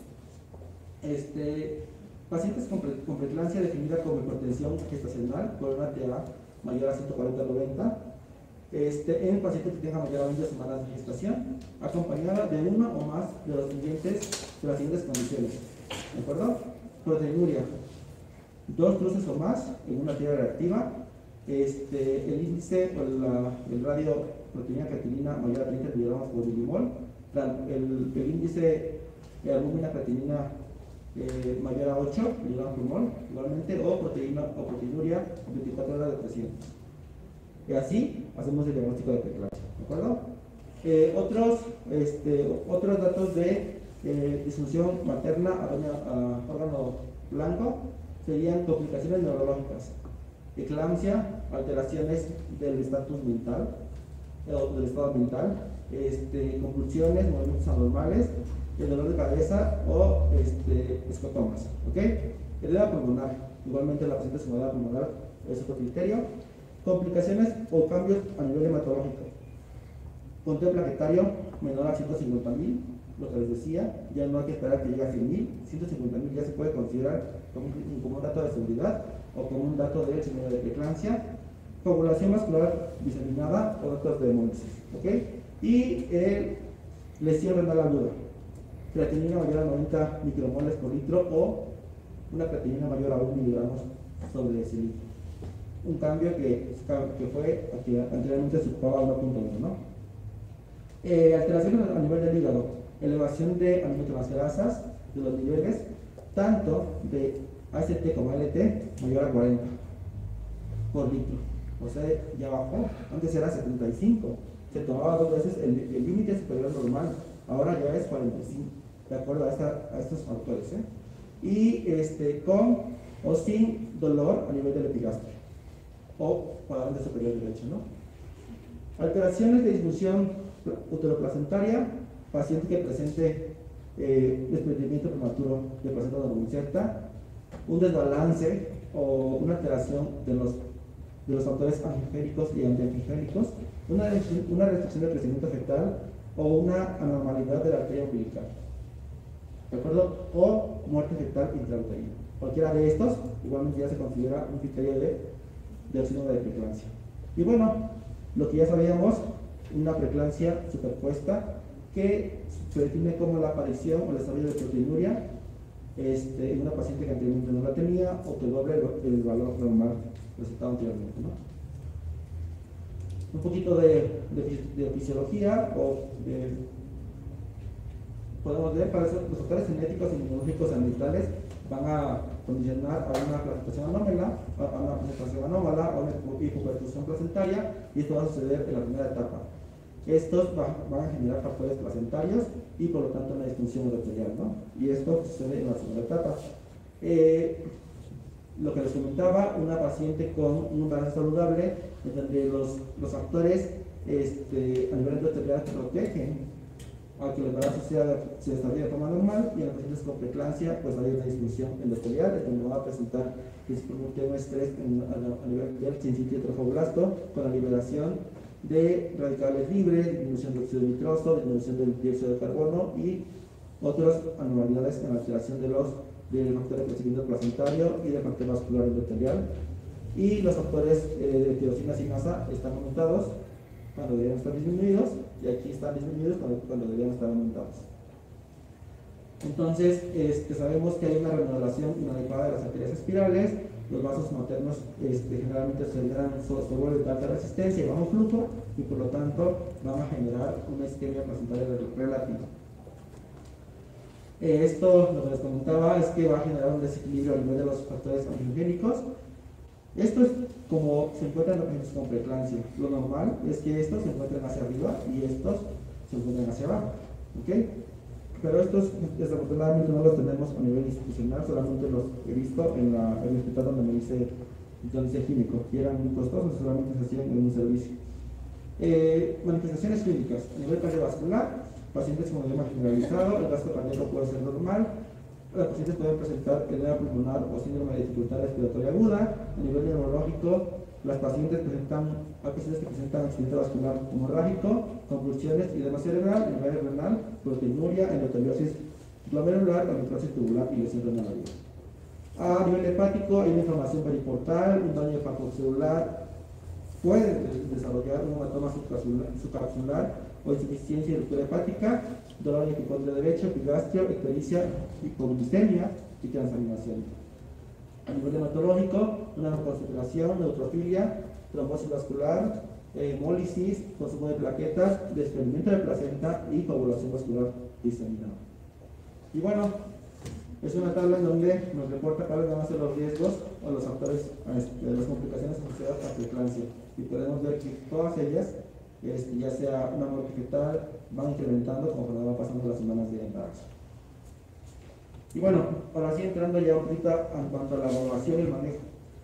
Este, pacientes con, pre, con preeclampsia definida como hipertensión gestacional con una T A mayor a ciento cuarenta a noventa, este, en pacientes que tengan mayor a veinte semanas de gestación, acompañada de una o más de, los siguientes, de las siguientes condiciones, ¿de acuerdo? Proteinuria, dos cruces o más en una tira reactiva, este, el índice o la, el radio proteína creatinina mayor a treinta miligramos por milimol, el, el índice de albúmina creatinina Eh, mayor a ocho miligramos por mol, igualmente, o proteína o proteinuria veinticuatro horas de trescientos. Y así hacemos el diagnóstico de preeclampsia, ¿de acuerdo? Eh, otros, este, otros datos de eh, disfunción materna a, a órgano blanco serían complicaciones neurológicas, eclampsia, alteraciones del estatus mental, o del estado mental, este, convulsiones, movimientos anormales, el dolor de cabeza o este, escotomas, ¿ok? Edema pulmonar, igualmente la paciente con edema pulmonar es otro criterio. Complicaciones o cambios a nivel hematológico. Conteo plaquetario menor a ciento cincuenta mil, lo que les decía, ya no hay que esperar que llegue a cien mil, ciento cincuenta mil ya se puede considerar como un, como un dato de seguridad o como un dato de síndrome de preeclampsia. Coagulación vascular diseminada o datos de hemólisis, ¿ok? Y eh, lesión renal aguda. Creatinina mayor a noventa micromoles por litro o una creatinina mayor a un miligramos sobre decilitro. un cambio que, que fue que anteriormente se ocupaba uno punto uno, ¿no? Eh, alteraciones a nivel del hígado, elevación de aminotransferasas de los niveles, tanto de A C T como L T mayor a cuarenta por litro. O sea, ya bajó, antes era setenta y cinco, se tomaba dos veces el límite superior normal, ahora ya es cuarenta y cinco, de acuerdo a, esta, a estos factores, ¿eh? Y este, con o sin dolor a nivel del epigastrio o cuadrante superior derecho, ¿no? Alteraciones de disfunción uteroplacentaria, paciente que presente eh, desprendimiento prematuro de placenta no inserta, un desbalance o una alteración de los, de los factores angiogénicos y antiangiogénicos, una, una restricción del crecimiento fetal o una anormalidad de la arteria umbilical, ¿de acuerdo? O muerte fetal intrauterina. Cualquiera de estos igualmente ya se considera un criterio de, de síndrome de preeclampsia. Y bueno, lo que ya sabíamos, una preeclampsia superpuesta que se define como la aparición o el desarrollo de proteinuria este, en una paciente que anteriormente no la tenía o que doble el, el valor normal presentado anteriormente, ¿no? Un poquito de, de, de fisiología o de, podemos ver, para eso los factores genéticos, inmunológicos, ambientales van a condicionar a una presentación anómala, a una presentación anómala, a una hipoperfusión placentaria, y esto va a suceder en la primera etapa. Estos van, van a generar factores placentarios y por lo tanto una disfunción endotelial, ¿no? Y esto sucede en la segunda etapa. Eh, lo que les comentaba, una paciente con un embarazo saludable, en donde los, los factores este, a nivel endotelial protegen a que el embarazo sea, se desarrolle de forma normal, y en los pacientes con preeclampsia pues hay una disfunción endotelial, en donde va a presentar principalmente un estrés en, a, a nivel del sincitio trofoblasto, con la liberación de radicales libres, disminución de óxido nitroso, disminución del dióxido de carbono y otras anormalidades en la alteración de los del factor de crecimiento placentario y del factor vascular endotelial. Y los factores eh, de tirosina sinasa están aumentados cuando deberían estar disminuidos, y aquí están disminuidos cuando, cuando deberían estar aumentados. Entonces, este, sabemos que hay una remodelación inadecuada de las arterias espirales, los vasos maternos este, generalmente se generan sobre de alta resistencia y bajo flujo, y por lo tanto van a generar una isquemia placentaria relativa. Eh, esto, lo que les comentaba, es que va a generar un desequilibrio a nivel de los factores angiogénicos. Esto es como se encuentran en los pacientes con preeclampsia. Lo normal es que estos se encuentren hacia arriba y estos se encuentren hacia abajo, ¿ok? Pero estos desafortunadamente no los tenemos a nivel institucional, solamente los he visto en, la, en el hospital donde me hice, donde hice químico, y eran muy costosos, solamente se hacían en un servicio. Eh, manifestaciones clínicas a nivel cardiovascular, pacientes con edema generalizado, el gasto cardíaco puede ser normal, los pacientes pueden presentar edema pulmonar o síndrome de dificultad respiratoria aguda. A nivel neurológico, las pacientes presentan, hay pacientes que presentan accidente vascular hemorrágico, convulsiones y edema cerebral. A nivel renal, proteinuria, endoteliosis glomerular, necrosis tubular y lesión renal aguda. A nivel hepático, hay una inflamación periportal, un daño hepatocelular, puede desarrollar un hematoma subcapsular o insuficiencia y ruptura hepática, dolor en el hipocondrio derecho, epigastrio, ictericia, hipoglucemia y transaminación. A nivel hematológico, una concentración, neutrofilia, trombosis vascular, eh, hemólisis, consumo de plaquetas, desprendimiento de placenta y coagulación vascular diseminada. Y bueno, es una tabla en donde nos reporta cuáles van a ser los riesgos o los factores de las complicaciones asociadas a preeclampsia. Y podemos ver que todas ellas, este, ya sea una muerte fetal, van incrementando conforme van pasando las semanas de embarazo. Y bueno, ahora sí entrando ya ahorita en cuanto a la evaluación y el manejo.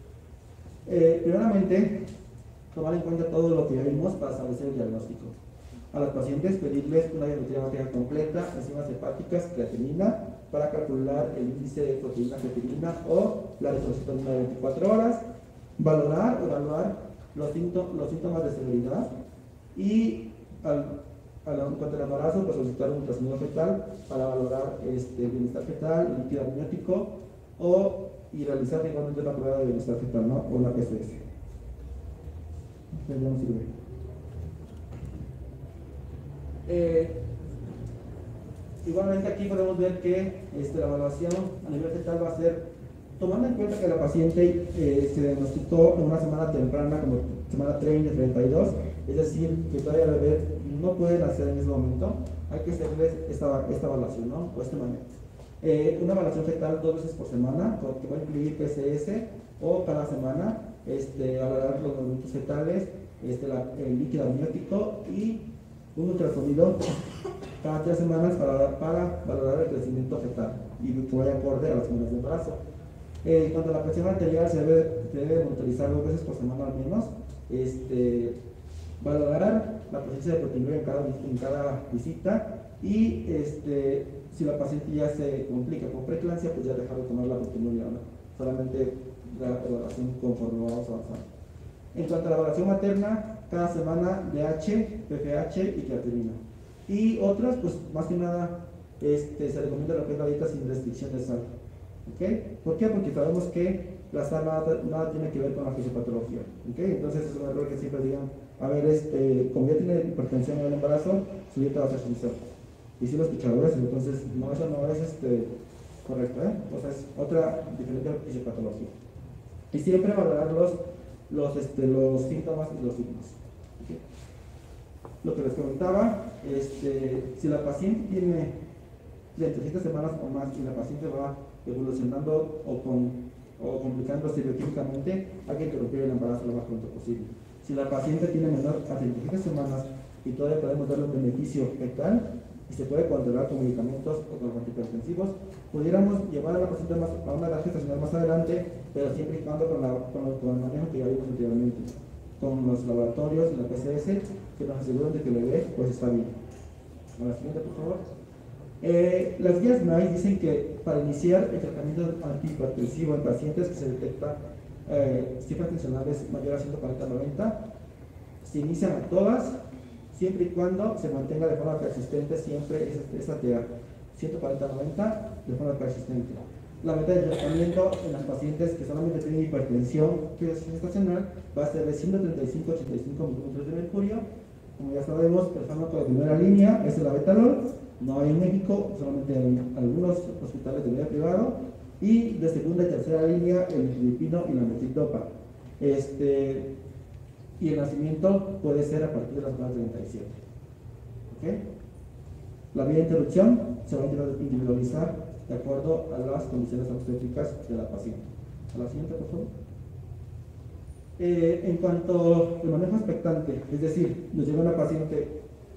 Eh, primeramente, tomar en cuenta todo lo que ya vimos para establecer el diagnóstico. A los pacientes pedirles una biometría hemática completa, enzimas hepáticas, creatinina, para calcular el índice de proteína creatinina o la eritrocitona de veinticuatro horas, valorar o evaluar los, los síntomas de severidad y al, al, en cuanto al embarazo, pues solicitar un ultrasonido fetal para valorar este, el bienestar fetal, el líquido amniótico o y realizar igualmente la prueba de bienestar fetal, ¿no? O una P C S. Ya no sirve. Eh, igualmente aquí podemos ver que este, la evaluación a nivel fetal va a ser Tomando en cuenta que la paciente eh, se diagnosticó en una semana temprana, como semana treinta, treinta y dos, es decir, que todavía el bebé no puede nacer en ese momento, hay que hacerles esta, esta evaluación, ¿no? O este manejo. Eh, una evaluación fetal dos veces por semana, que va a incluir P C S, o cada semana, este, valorar los movimientos fetales, este, la, el líquido amniótico y un ultrasonido cada tres semanas para, para valorar el crecimiento fetal y que vaya acorde a las semanas de embarazo. Eh, cuando la presión arterial se debe, se debe monitorizar dos veces por semana al menos, este, valorar la presencia de proteinuria en cada, en cada visita y este, si la paciente ya se complica con preeclampsia, pues ya dejar de tomar la proteinuria, ¿no? Solamente la evaluación conforme vamos avanzando. En cuanto a la evaluación materna, cada semana D H, P F H y creatinina. Y otras, pues más que nada, este, se recomienda lo que es la dieta sin restricción de sal. ¿Okay? ¿Por qué? Porque sabemos que la sal nada, nada tiene que ver con la fisiopatología. ¿Okay? Entonces es un error que siempre digan, a ver, este, como ya tiene hipertensión en el embarazo, su dieta va a ser sin sal. Y si lo he escuchado eso, entonces no, eso no es este, correcto, ¿eh? O sea, es otra diferente fisiopatología. Y siempre valorar los, los, este, los síntomas y los signos. ¿Okay? Lo que les comentaba, este, si la paciente tiene treinta y siete semanas o más y la paciente va evolucionando o, con, o complicándose bioquímicamente, hay que interrumpir el embarazo lo más pronto posible. Si la paciente tiene menor a treinta y siete semanas y todavía podemos darle un beneficio fetal y se puede controlar con medicamentos o con antihipertensivos, pudiéramos llevar a la paciente más, a una edad gestacional más adelante, pero siempre y cuando con, la, con, el, con el manejo que ya vimos anteriormente, con los laboratorios y la P C S que nos aseguran de que el bebé pues está bien. A la siguiente, por favor. Eh, las guías N I C E dicen que para iniciar el tratamiento antihipertensivo en pacientes que se detecta eh, cifras tensionales mayores a ciento cuarenta a noventa, se inician a todas siempre y cuando se mantenga de forma persistente siempre esa T A ciento cuarenta a noventa de forma persistente. La meta de tratamiento en las pacientes que solamente tienen hipertensión gestacional va a ser de ciento treinta y cinco a ochenta y cinco milímetros de mercurio. Como ya sabemos, el fármaco de primera línea es el abetalol, no hay en México, solamente en algunos hospitales de medio privado, y de segunda y tercera línea el filipino y la metildopa. Este, y el nacimiento puede ser a partir de la semana treinta y siete. ¿Okay? La vía de interrupción se va a individualizar de acuerdo a las condiciones obstétricas de la paciente. A la siguiente, por favor. Eh, en cuanto al manejo expectante, es decir, nos llega una paciente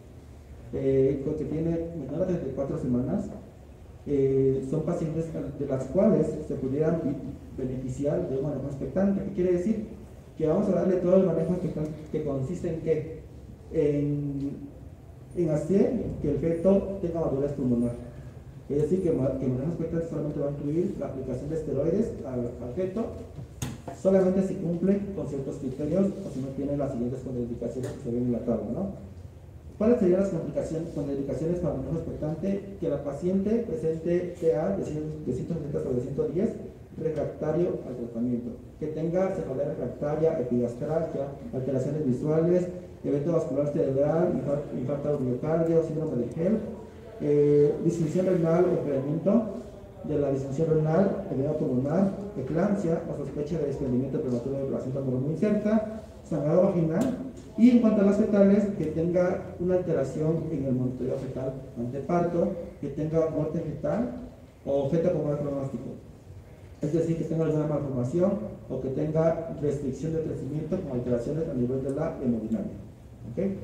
eh, que tiene menor a treinta y cuatro semanas, eh, son pacientes de las cuales se pudieran beneficiar de un manejo expectante. ¿Qué quiere decir? Que vamos a darle todo el manejo expectante, que consiste en qué? En, en hacer que el feto tenga madurez pulmonar. Es decir, que, que el manejo expectante solamente va a incluir la aplicación de esteroides al, al feto, solamente si cumple con ciertos criterios o si no tiene las siguientes contraindicaciones que se ven en la tabla, ¿no? ¿Cuáles serían las complicaciones, contraindicaciones para el manejo expectante? Que la paciente presente T A de ciento sesenta sobre ciento diez refractario al tratamiento, que tenga cefalea refractaria, epigastralgia, alteraciones visuales, evento vascular cerebral, infarto, infarto al miocardio, síndrome de Hell, eh, disfunción renal o empeoramiento de la disfunción renal, edema pulmonar, eclampsia o sospecha de desprendimiento prematuro de placenta por muy incerta, sangrado vaginal, y en cuanto a las fetales, que tenga una alteración en el monitoreo fetal ante parto, que tenga muerte fetal o feto con mal pronóstico. Es decir, que tenga alguna malformación o que tenga restricción de crecimiento con alteraciones a nivel de la hemodinamia. ¿Okay?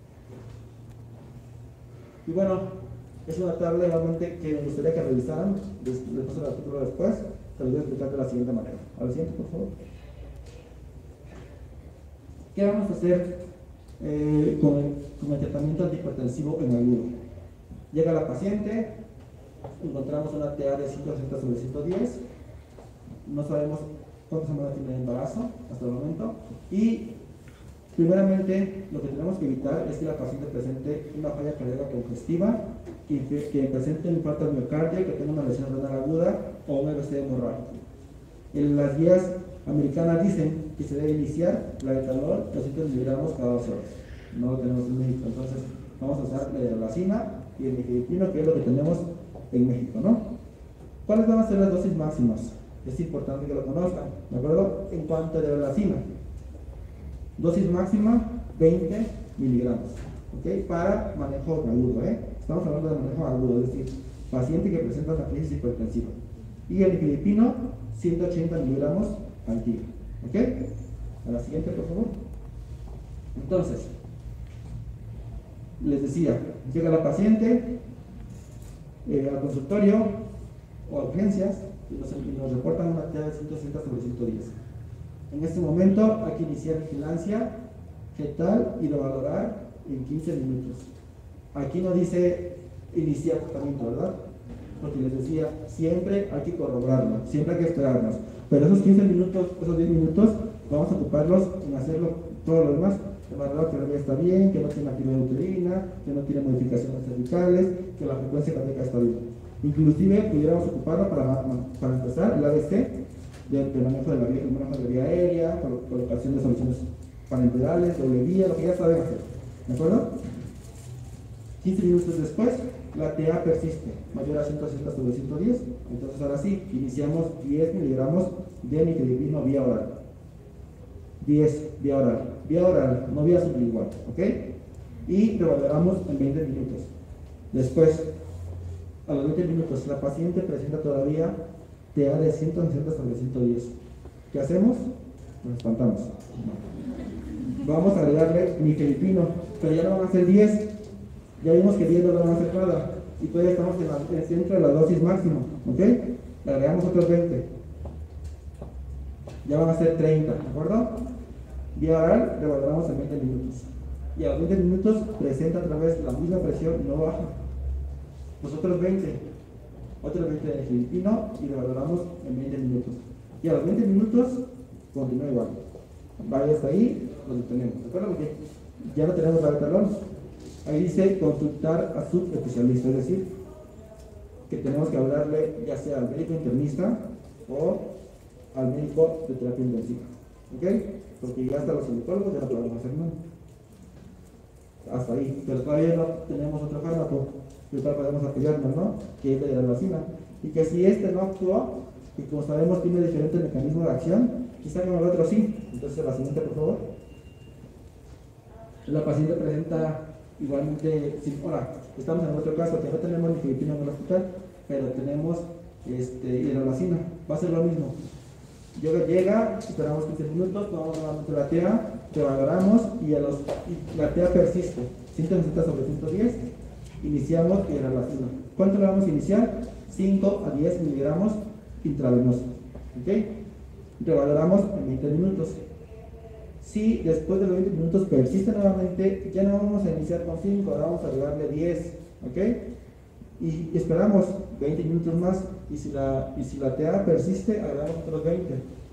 Y bueno, es una tabla igualmente que me gustaría que revisaran, después del artículo después, se lo voy a explicar de la siguiente manera. A la siguiente, por favor. ¿Qué vamos a hacer eh, con, el, con el tratamiento antihipertensivo en agudo? Llega la paciente, encontramos una T A de ciento sesenta sobre ciento diez, no sabemos cuántas semanas tiene de embarazo hasta el momento, y primeramente lo que tenemos que evitar es que la paciente presente una falla cardíaca congestiva, que, que presente un infarto al miocardio, que tenga una lesión renal aguda o un A V C hemorrágico. En las guías americanas dicen que se debe iniciar la etanol doscientos miligramos cada dos horas. No lo tenemos en México, entonces vamos a usar la hidralazina y el nifedipino, que es lo que tenemos en México, ¿no? ¿Cuáles van a ser las dosis máximas? Es importante que lo conozcan, ¿de acuerdo? En cuanto a levotiracetam, dosis máxima veinte miligramos, ¿ok? Para manejo agudo, ¿eh? Estamos hablando de manejo agudo, es decir, paciente que presenta una crisis hipertensiva. Y el nifedipino, ciento ochenta miligramos al día, ¿ok? A la siguiente, por favor. Entonces, les decía, llega la paciente eh, al consultorio o a urgencias y nos, y nos reportan una T A de ciento sesenta sobre ciento diez. En este momento hay que iniciar vigilancia fetal y lo valorar en quince minutos. Aquí no dice iniciar tratamiento, ¿verdad? Porque les decía, siempre hay que corroborarlo, siempre hay que esperarnos. Pero esos quince minutos, esos diez minutos, vamos a ocuparlos en hacerlo todo lo demás. De valorar que la vía está bien, que no tiene actividad uterina, que no tiene modificaciones cervicales, que la frecuencia cardíaca está bien. Inclusive pudiéramos ocuparlo para, para empezar el A B C del de manejo de la vía, el manejo de la vía aérea, colocación de soluciones parenterales, doble vía, lo que ya saben hacer. ¿De acuerdo? quince minutos después, la T A persiste, mayor a ciento sesenta sobre ciento diez. Entonces ahora sí, iniciamos diez miligramos de nifedipino vía oral. diez vía oral, vía oral, no vía sublingual, ¿ok? Y revaloramos en veinte minutos. Después, a los veinte minutos, la paciente presenta todavía T A de ciento sesenta sobre ciento diez. ¿Qué hacemos? Nos espantamos. Vamos a agregarle nifedipino, pero ya no van a ser diez. Ya vimos que diez no van a hacer nada. Y todavía estamos en, la, en el centro de la dosis máxima, ¿ok? Le agregamos otros veinte. Ya van a ser treinta, ¿de acuerdo? Vía oral, revaloramos en veinte minutos. Y a los veinte minutos presenta otra vez la misma presión, no baja. Los otros veinte, otros veinte de nifedipino y revaloramos en veinte minutos. Y a los veinte minutos continúa igual. Vaya hasta ahí, lo detenemos. ¿De acuerdo? Porque ya no tenemos la talón. Ahí dice consultar a su especialista, es decir, que tenemos que hablarle ya sea al médico internista o al médico de terapia intensiva. ¿Ok? Porque ya hasta los ginecólogos ya no podemos hacer nada. Hasta ahí. Pero todavía no tenemos otro fármaco del cual podemos apoyarnos, ¿no? Que es la hidralazina. Y que si este no actúa, y como sabemos tiene diferentes mecanismos de acción, quizá con el otro sí. Entonces la siguiente, por favor. La paciente presenta igualmente, sí, hola, estamos en otro caso que no tenemos nifedipino en el hospital, pero tenemos este, hidralazina. Va a ser lo mismo. Llega, llega, esperamos quince minutos, tomamos nuevamente la T A, te valoramos y, a los, y la T A persiste, ciento sesenta sobre ciento diez, iniciamos hidralazina. ¿Cuánto le vamos a iniciar? cinco a diez miligramos intravenoso. ¿Ok? Revaloramos en veinte minutos. Si después de los veinte minutos persiste nuevamente, ya no vamos a iniciar con cinco, ahora vamos a agregarle diez. ¿Ok? Y esperamos veinte minutos más. Y si la, y si la T A persiste, agregamos otros veinte.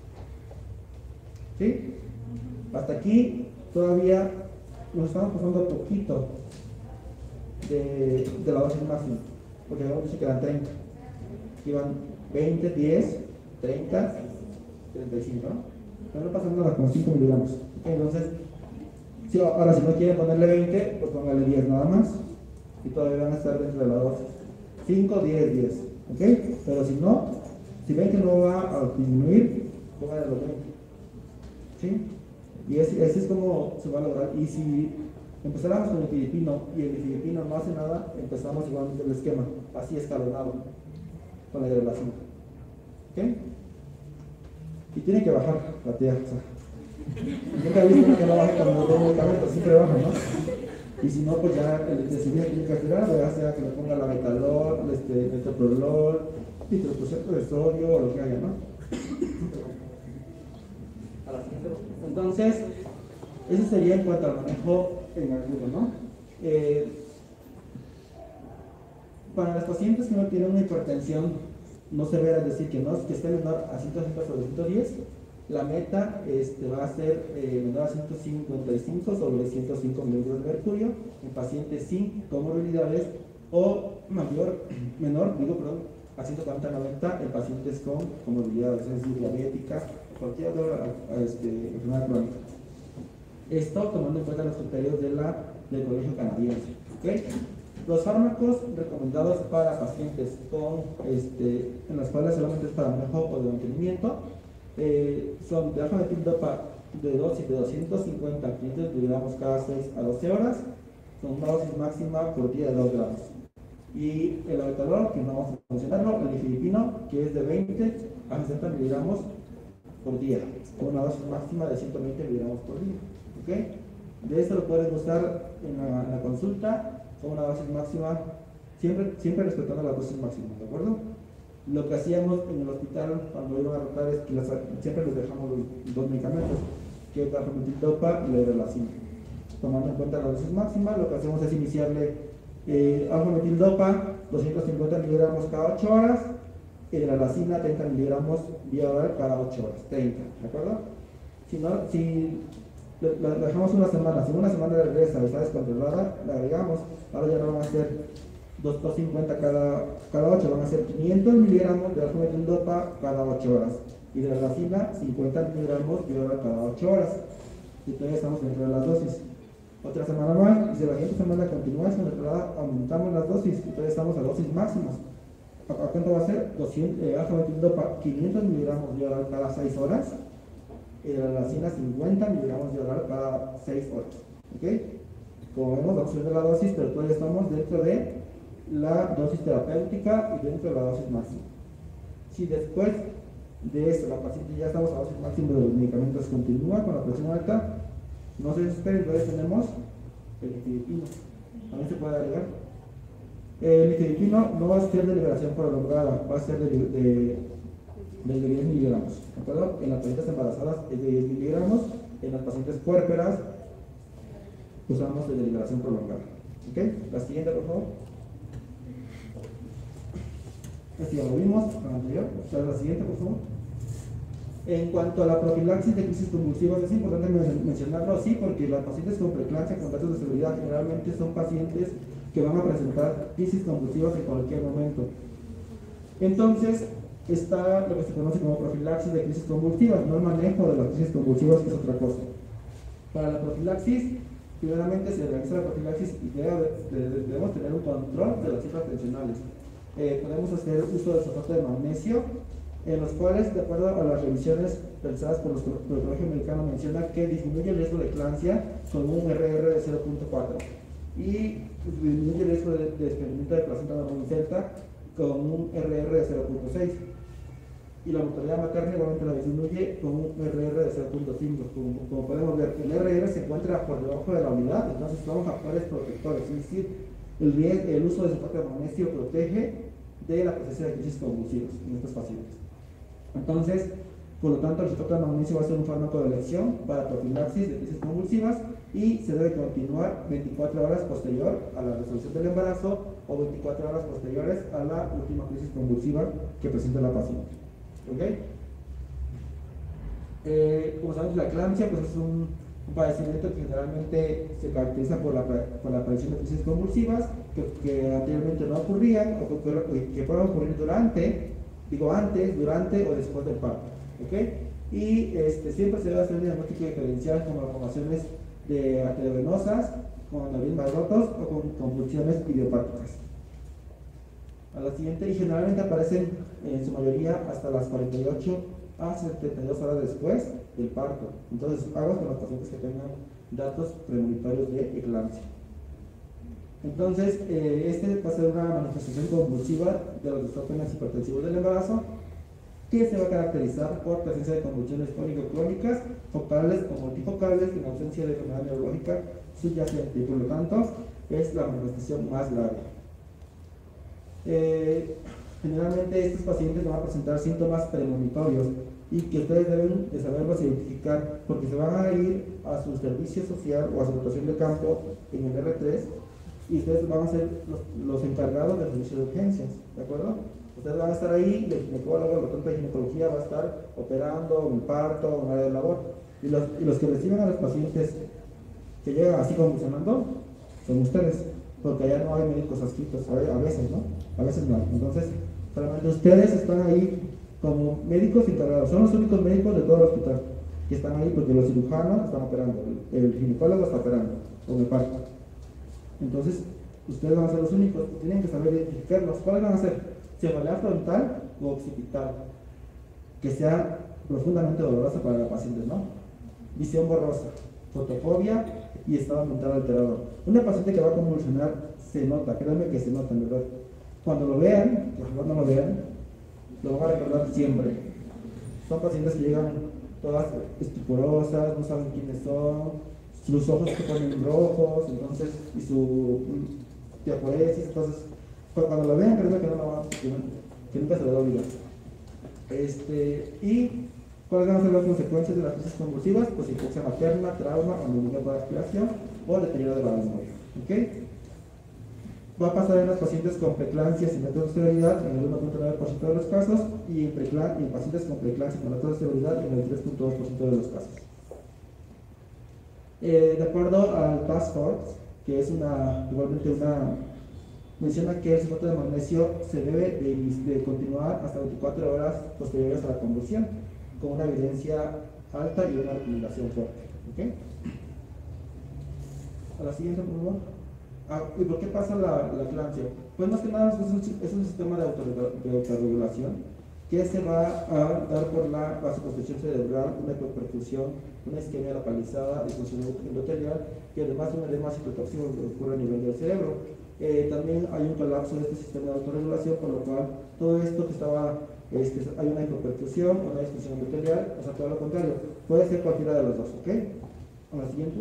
¿Sí? Hasta aquí todavía nos estamos pasando poquito de, de la dosis máxima, porque habíamos dicho que eran treinta. Iban veinte, diez, treinta, treinta y cinco, ¿no? Pero no pasa nada con cinco miligramos. Entonces, si, ahora si no quieren ponerle veinte, pues póngale diez nada más. Y todavía van a estar dentro de la dosis. cinco, diez, diez. ¿Ok? Pero si no, si ven que no va a disminuir, póngale los veinte. ¿Sí? Y ese, ese es como se va a lograr. Y si empezáramos con el nifedipino y el nifedipino no hace nada, empezamos igualmente el esquema, así escalonado, con la hidralazina. ¿Ok? Y tiene que bajar la T A. O sea, nunca he visto que no baje cuando no tengo medicamento, siempre baja, ¿no? Y si no, pues ya el decidir tiene que esperar, ya sea que le ponga la betalol, este, metoprolol, nitropruseto de sodio o lo que haya, ¿no? Entonces, eso sería en cuanto al manejo en agudo, ¿no? Eh, para los pacientes que no tienen una hipertensión no severa, es decir, que no que esté menor a ciento sesenta sobre ciento diez, la meta este, va a ser eh, menor a ciento cincuenta y cinco sobre ciento cinco milímetros de mercurio en pacientes sin comorbilidades o mayor, menor, digo, perdón, a ciento cuarenta a noventa en pacientes con comorbilidades, es decir, diabéticas, cualquier otra este, enfermedad crónica. Esto tomando en cuenta los criterios de la, del colegio canadiense. ¿Okay? Los fármacos recomendados para pacientes con, este, en las cuales solamente es para manejo o de mantenimiento eh, son de alfa-metildopa de dosis de doscientos cincuenta a quinientos miligramos cada seis a doce horas, con una dosis máxima por día de dos gramos. Y el albetalol, que no vamos a mencionarlo, el nifedipino, que es de veinte a sesenta miligramos por día, con una dosis máxima de ciento veinte miligramos por día. ¿Okay? De esto lo pueden usar en la, en la consulta con una dosis máxima, siempre, siempre respetando la dosis máxima, ¿de acuerdo? Lo que hacíamos en el hospital cuando iban a rotar es que las, siempre les dejamos los dos medicamentos, que es la alfa-metildopa y la hidralazina. Tomando en cuenta la dosis máxima, lo que hacemos es iniciarle eh, alfa-metildopa doscientos cincuenta miligramos cada ocho horas, y hidralazina treinta miligramos vía oral cada ocho horas, treinta, ¿de acuerdo? Si no, si la dejamos una semana, si una semana regresa y está descontrolada, la agregamos. Ahora ya no van a ser doscientos cincuenta cada, cada ocho, van a ser quinientos miligramos de alfa-metildopa cada ocho horas y de la hidralazina cincuenta miligramos de oral cada ocho horas. Y todavía estamos dentro de las dosis. Otra semana más, y si la siguiente semana continúa descontrolada, aumentamos las dosis y todavía estamos a dosis máximas. ¿A, a cuánto va a ser? doscientos, eh, alfa-metildopa quinientos miligramos de oral cada seis horas. Y de la hidralazina cincuenta miligramos de oral cada seis horas. ¿Ok? Como vemos, vamos a subir la dosis, pero todavía estamos dentro de la dosis terapéutica y dentro de la dosis máxima. Si después de esto la paciente ya estamos a dosis máxima de los medicamentos, continúa con la presión alta, no se desesperen, todavía tenemos el nifedipino. También se puede agregar. El nifedipino no va a ser de liberación prolongada, va a ser de, de de diez miligramos, ¿de acuerdo? En las pacientes embarazadas es de diez miligramos, en las pacientes puérperas usamos de liberación prolongada. ¿Ok? La siguiente, por favor. Este ya lo vimos, la anterior. La siguiente, por favor. En cuanto a la profilaxis de crisis convulsivas, es importante mencionarlo así porque las pacientes con preeclampsia con datos de seguridad generalmente son pacientes que van a presentar crisis convulsivas en cualquier momento. Entonces, está lo que se conoce como profilaxis de crisis convulsivas, no el manejo de las crisis convulsivas, que es otra cosa. Para la profilaxis, primeramente se realiza la profilaxis y debe, debemos tener un control de las cifras tensionales. Eh, podemos hacer uso de sulfato de magnesio, en los cuales, de acuerdo a las revisiones realizadas por, los, por el Colegio Americano, menciona que disminuye el riesgo de eclampsia con un R R de cero punto cuatro y disminuye el riesgo de, de desprendimiento de placenta no incerta con un R R de cero punto seis. Y la mortalidad materna igualmente la disminuye con un R R de cero punto cinco. Como, como podemos ver, el R R se encuentra por debajo de la unidad, entonces son factores protectores, es decir, el, el uso de sulfato de magnesio protege de la presencia de crisis convulsivas en estos pacientes. Entonces, por lo tanto, el sulfato de magnesio va a ser un fármaco de elección para profilaxis de crisis convulsivas y se debe continuar veinticuatro horas posterior a la resolución del embarazo o veinticuatro horas posteriores a la última crisis convulsiva que presenta la paciente. ¿Ok? Eh, como sabemos, la eclampsia pues, es un, un padecimiento que generalmente se caracteriza por la, por la aparición de crisis convulsivas que, que anteriormente no ocurrían o que, que pueden ocurrir durante, digo antes, durante o después del parto. ¿Ok? Y este, siempre se debe hacer un diagnóstico diferencial con malformaciones de arteriovenosas, con aneurismas rotos o con convulsiones idiopáticas. A la siguiente, y generalmente aparecen en su mayoría hasta las cuarenta y ocho a setenta y dos horas después del parto. Entonces, aguas con los pacientes que tengan datos premonitorios de eclampsia. Entonces, eh, este va a ser una manifestación convulsiva de los desórdenes hipertensivos del embarazo, que se va a caracterizar por presencia de convulsiones crónico-crónicas, focales o multifocales, en ausencia de enfermedad neurológica subyacente, y por lo tanto es la manifestación más grave. Eh, generalmente estos pacientes van a presentar síntomas premonitorios y que ustedes deben de saberlos identificar porque se van a ir a su servicio social o a su rotación de campo en el R tres y ustedes van a ser los, los encargados del servicio de urgencias, ¿de acuerdo? Ustedes van a estar ahí y el ginecólogo, el doctor de ginecología va a estar operando un parto o un área de labor. Y los, y los que reciben a los pacientes que llegan así convulsionando son ustedes, porque allá no hay médicos adscritos, a veces, ¿no? A veces no. Entonces, solamente ustedes están ahí como médicos encargados, son los únicos médicos de todo el hospital que están ahí porque los cirujanos están operando, el, el ginecólogo está operando con el parto. Entonces, ustedes van a ser los únicos que tienen que saber identificarlos. ¿Cuáles van a ser? Cefalea frontal o occipital, que sea profundamente dolorosa para la paciente, ¿no? Visión borrosa, fotofobia y estado mental alterado. Una paciente que va a convulsionar se nota, créanme que se nota, en verdad. Cuando lo vean, por favor no lo vean, lo van a recordar siempre. Son pacientes que llegan todas estuporosas, no saben quiénes son, sus ojos se ponen rojos, entonces, y su diaporesis, entonces, cuando lo vean, créanme que no lo van a, que, que nunca se lo va a olvidar. Este, y ¿cuáles van a ser las consecuencias de las crisis convulsivas? Pues hipoxia materna, trauma, neumonía por aspiración o deterioro de la memoria. ¿Okay? Va a pasar en los pacientes con preeclampsia sin método de severidad en el uno punto nueve por ciento de los casos y en, y en pacientes con preeclampsia con método de severidad en el tres punto dos por ciento de los casos. Eh, de acuerdo al Task Force, que es una, igualmente una, menciona que el sulfato de magnesio se debe de, de continuar hasta veinticuatro horas posteriores a la convulsión, con una evidencia alta y una recomendación fuerte. ¿Okay? A la siguiente, por favor. Ah, ¿y por qué pasa la, la eclampsia? Pues más que nada es un, es un sistema de, auto, de autorregulación que se va a dar por la vasoconstricción cerebral, una hipoperfusión, una isquemia localizada, disfunción endotelial, que además de un edema citotóxico que ocurre a nivel del cerebro. Eh, también hay un colapso de este sistema de autorregulación, por lo cual todo esto que estaba, este, hay una hipoperfusión, una disfunción endotelial, o sea, todo lo contrario, puede ser cualquiera de los dos, ¿ok? A la siguiente.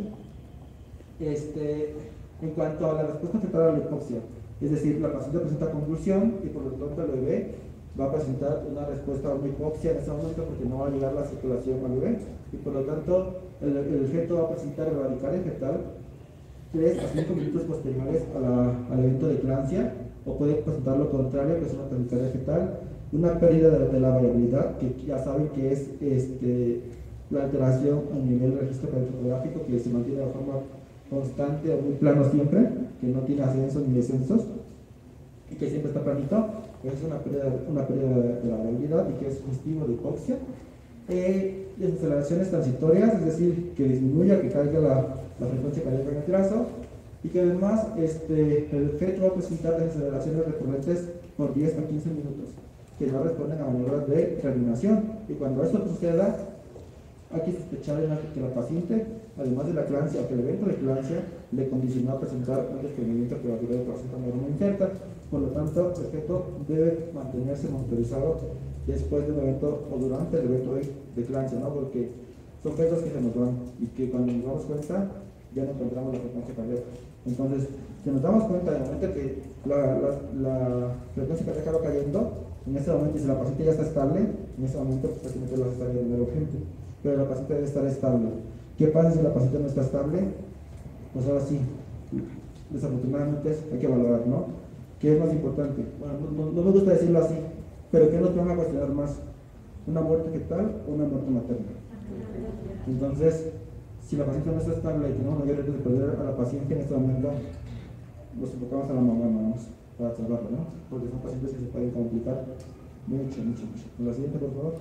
Este, en cuanto a la respuesta afectada a la hipoxia, es decir, la paciente presenta convulsión y por lo tanto el bebé va a presentar una respuesta a una hipoxia en ese momento porque no va a llegar la circulación al bebé y por lo tanto el, el feto va a presentar radical fetal tres a cinco minutos posteriores a la, al evento de eclampsia, o puede presentar lo contrario, que es una taquicardia fetal, una pérdida de, de la variabilidad, que ya saben que es este, la alteración a nivel del registro fotográfico que se mantiene de forma constante o muy plano siempre, que no tiene ascensos ni descensos y que siempre está planito. Es una pérdida, una pérdida de, de la variabilidad y que es un estímulo de hipoxia. Eh, desaceleraciones transitorias, es decir, que disminuya, que caiga la, la frecuencia cardíaca en el trazo y que además este, el feto va a presentar desaceleraciones recurrentes por diez a quince minutos que no responden a maniobras de reanimación, y cuando esto suceda hay que sospechar que la paciente, además de la eclampsia o que el evento de eclampsia le condicionó a presentar un desprendimiento prematuro de placenta neurona incerta. Por lo tanto, el feto debe mantenerse monitorizado después del evento o durante el evento de, de eclampsia, ¿no? Porque son fetos que se nos van y que cuando nos damos cuenta ya no encontramos la frecuencia cardíaca. Entonces, si nos damos cuenta del momento que la, la, la frecuencia cardíaca va cayendo, en ese momento, y si la paciente ya está estable, en ese momento pues prácticamente la cesárea de urgente, pero la paciente debe estar estable. ¿Qué pasa si la paciente no está estable? Pues ahora sí, desafortunadamente hay que valorar, ¿no? ¿Qué es más importante? Bueno, no, no me gusta decirlo así, pero ¿qué nos van a cuestionar más? ¿Una muerte fetal o una muerte materna? Entonces, si la paciente no está estable y tenemos mayor riesgo de perder a la paciente en este momento, nos enfocamos a la mamá, vamos, para salvarla, ¿no? Porque son pacientes que se pueden complicar mucho, mucho, mucho. La siguiente, por favor.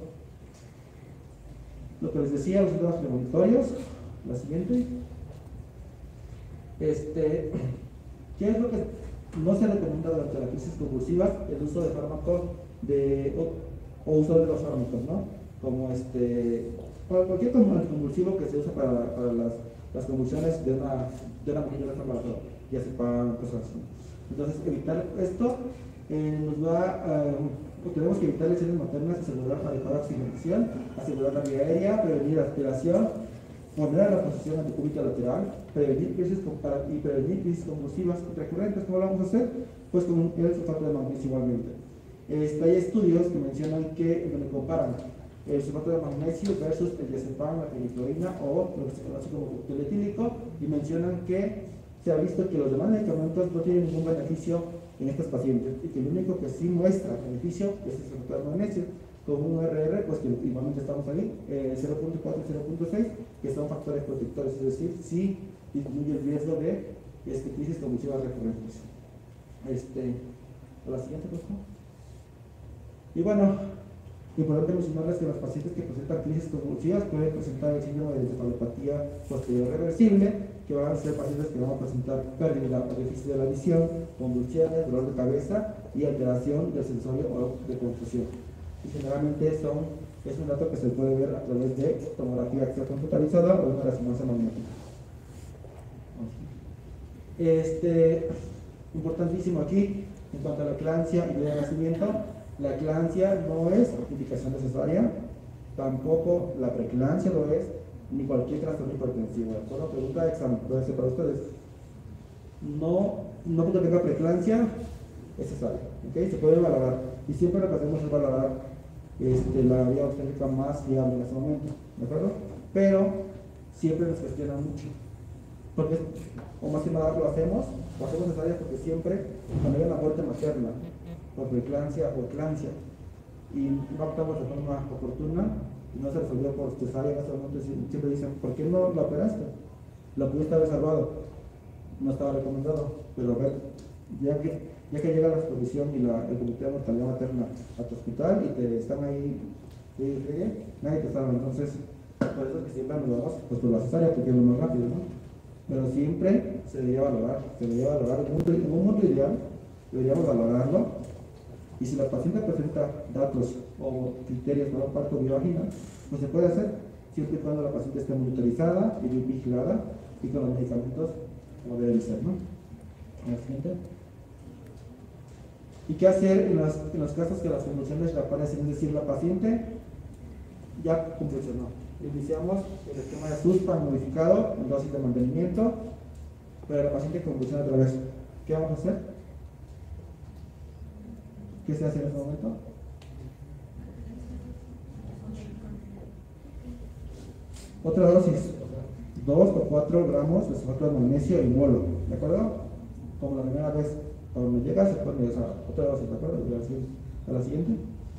Lo que les decía, los síntomas premonitorios. La siguiente. Este, ¿qué es lo que no se recomienda durante la crisis convulsiva? El uso de fármacos de, o, o uso de los fármacos, ¿no? Como este, para cualquier convulsivo que se usa para, para las, las convulsiones de una, de una mujer embarazada, ya sepan cosas así. Entonces, evitar esto eh, nos va a. Uh, tenemos que evitar lesiones maternas, asegurar una adecuada oxigenación, asegurar la vía aérea, prevenir aspiración, poner la posición anticúbica lateral, prevenir crisis y prevenir crisis convulsivas recurrentes. ¿Cómo lo vamos a hacer? Pues con el sulfato de magnesio igualmente. Este, hay estudios que mencionan que, donde comparan el sulfato de magnesio versus el diazepam, la feniclorina o lo que se conoce como cóctel etílico, y mencionan que se ha visto que los demás medicamentos no tienen ningún beneficio en estos pacientes y que el único que sí muestra beneficio es el sulfato de magnesio, con un R R, pues que igualmente estamos ahí, eh, cero punto cuatro y cero punto seis, que son factores protectores, es decir, sí disminuye el riesgo de este, crisis convulsivas recurrentes. Este, a la siguiente, por favor. Y bueno, importante mencionarles que los pacientes que presentan crisis convulsivas pueden presentar el síndrome de encefalopatía posterior reversible, que van a ser pacientes que van a presentar pérdida o déficit de la visión, convulsiones, dolor de cabeza y alteración del sensorio o de confusión. Y generalmente son, es un dato que se puede ver a través de tomografía axial computarizada o una resonancia magnética. Este, importantísimo aquí, en cuanto a la eclampsia y el nacimiento, la eclampsia no es indicación necesaria, tampoco la preeclampsia lo es, ni cualquier trastorno hipertensivo. Bueno, pregunta de examen, puede ser para ustedes. No, no porque tenga preeclampsia es necesario, ¿okay? Se puede valorar, y siempre lo que hacemos es valorar este, la vía obstétrica más viable en ese momento, ¿de acuerdo? Pero siempre nos cuestiona mucho, porque, o más que nada lo hacemos, o hacemos necesaria porque siempre, cuando hay una muerte materna, por preeclampsia o eclampsia, y no actuamos de forma oportuna, y no se resolvió por cesárea en ese momento, siempre dicen, ¿por qué no la operaste? Lo pudiste haber salvado, no estaba recomendado, pero a ver, ya que, ya que llega la supervisión y la, el comité de mortalidad materna a tu hospital y te están ahí, y, y, nadie te sabe, entonces, por eso es que siempre nos vamos pues, por la cesárea, porque es lo más rápido, ¿no? Pero siempre se debería valorar, se debería valorar, en un, en un mundo ideal, deberíamos valorarlo, y si la paciente presenta datos o criterios para un parto biovaginal, pues se puede hacer, siempre y cuando la paciente esté monitorizada y bien vigilada y con los medicamentos como debe ser, ¿no? La siguiente. ¿Y qué hacer en los, en los casos que las convulsiones aparecen? Es decir, la paciente ya convulsionó. Iniciamos el esquema de SUSPA modificado en dosis de mantenimiento, pero la paciente convulsiona otra vez. ¿Qué vamos a hacer? ¿Qué se hace en ese momento? Otra dosis, dos o cuatro gramos de sulfato de magnesio en bolo, ¿de acuerdo? Como la primera vez, cuando llega se pone esa otra dosis, ¿de acuerdo? A la siguiente.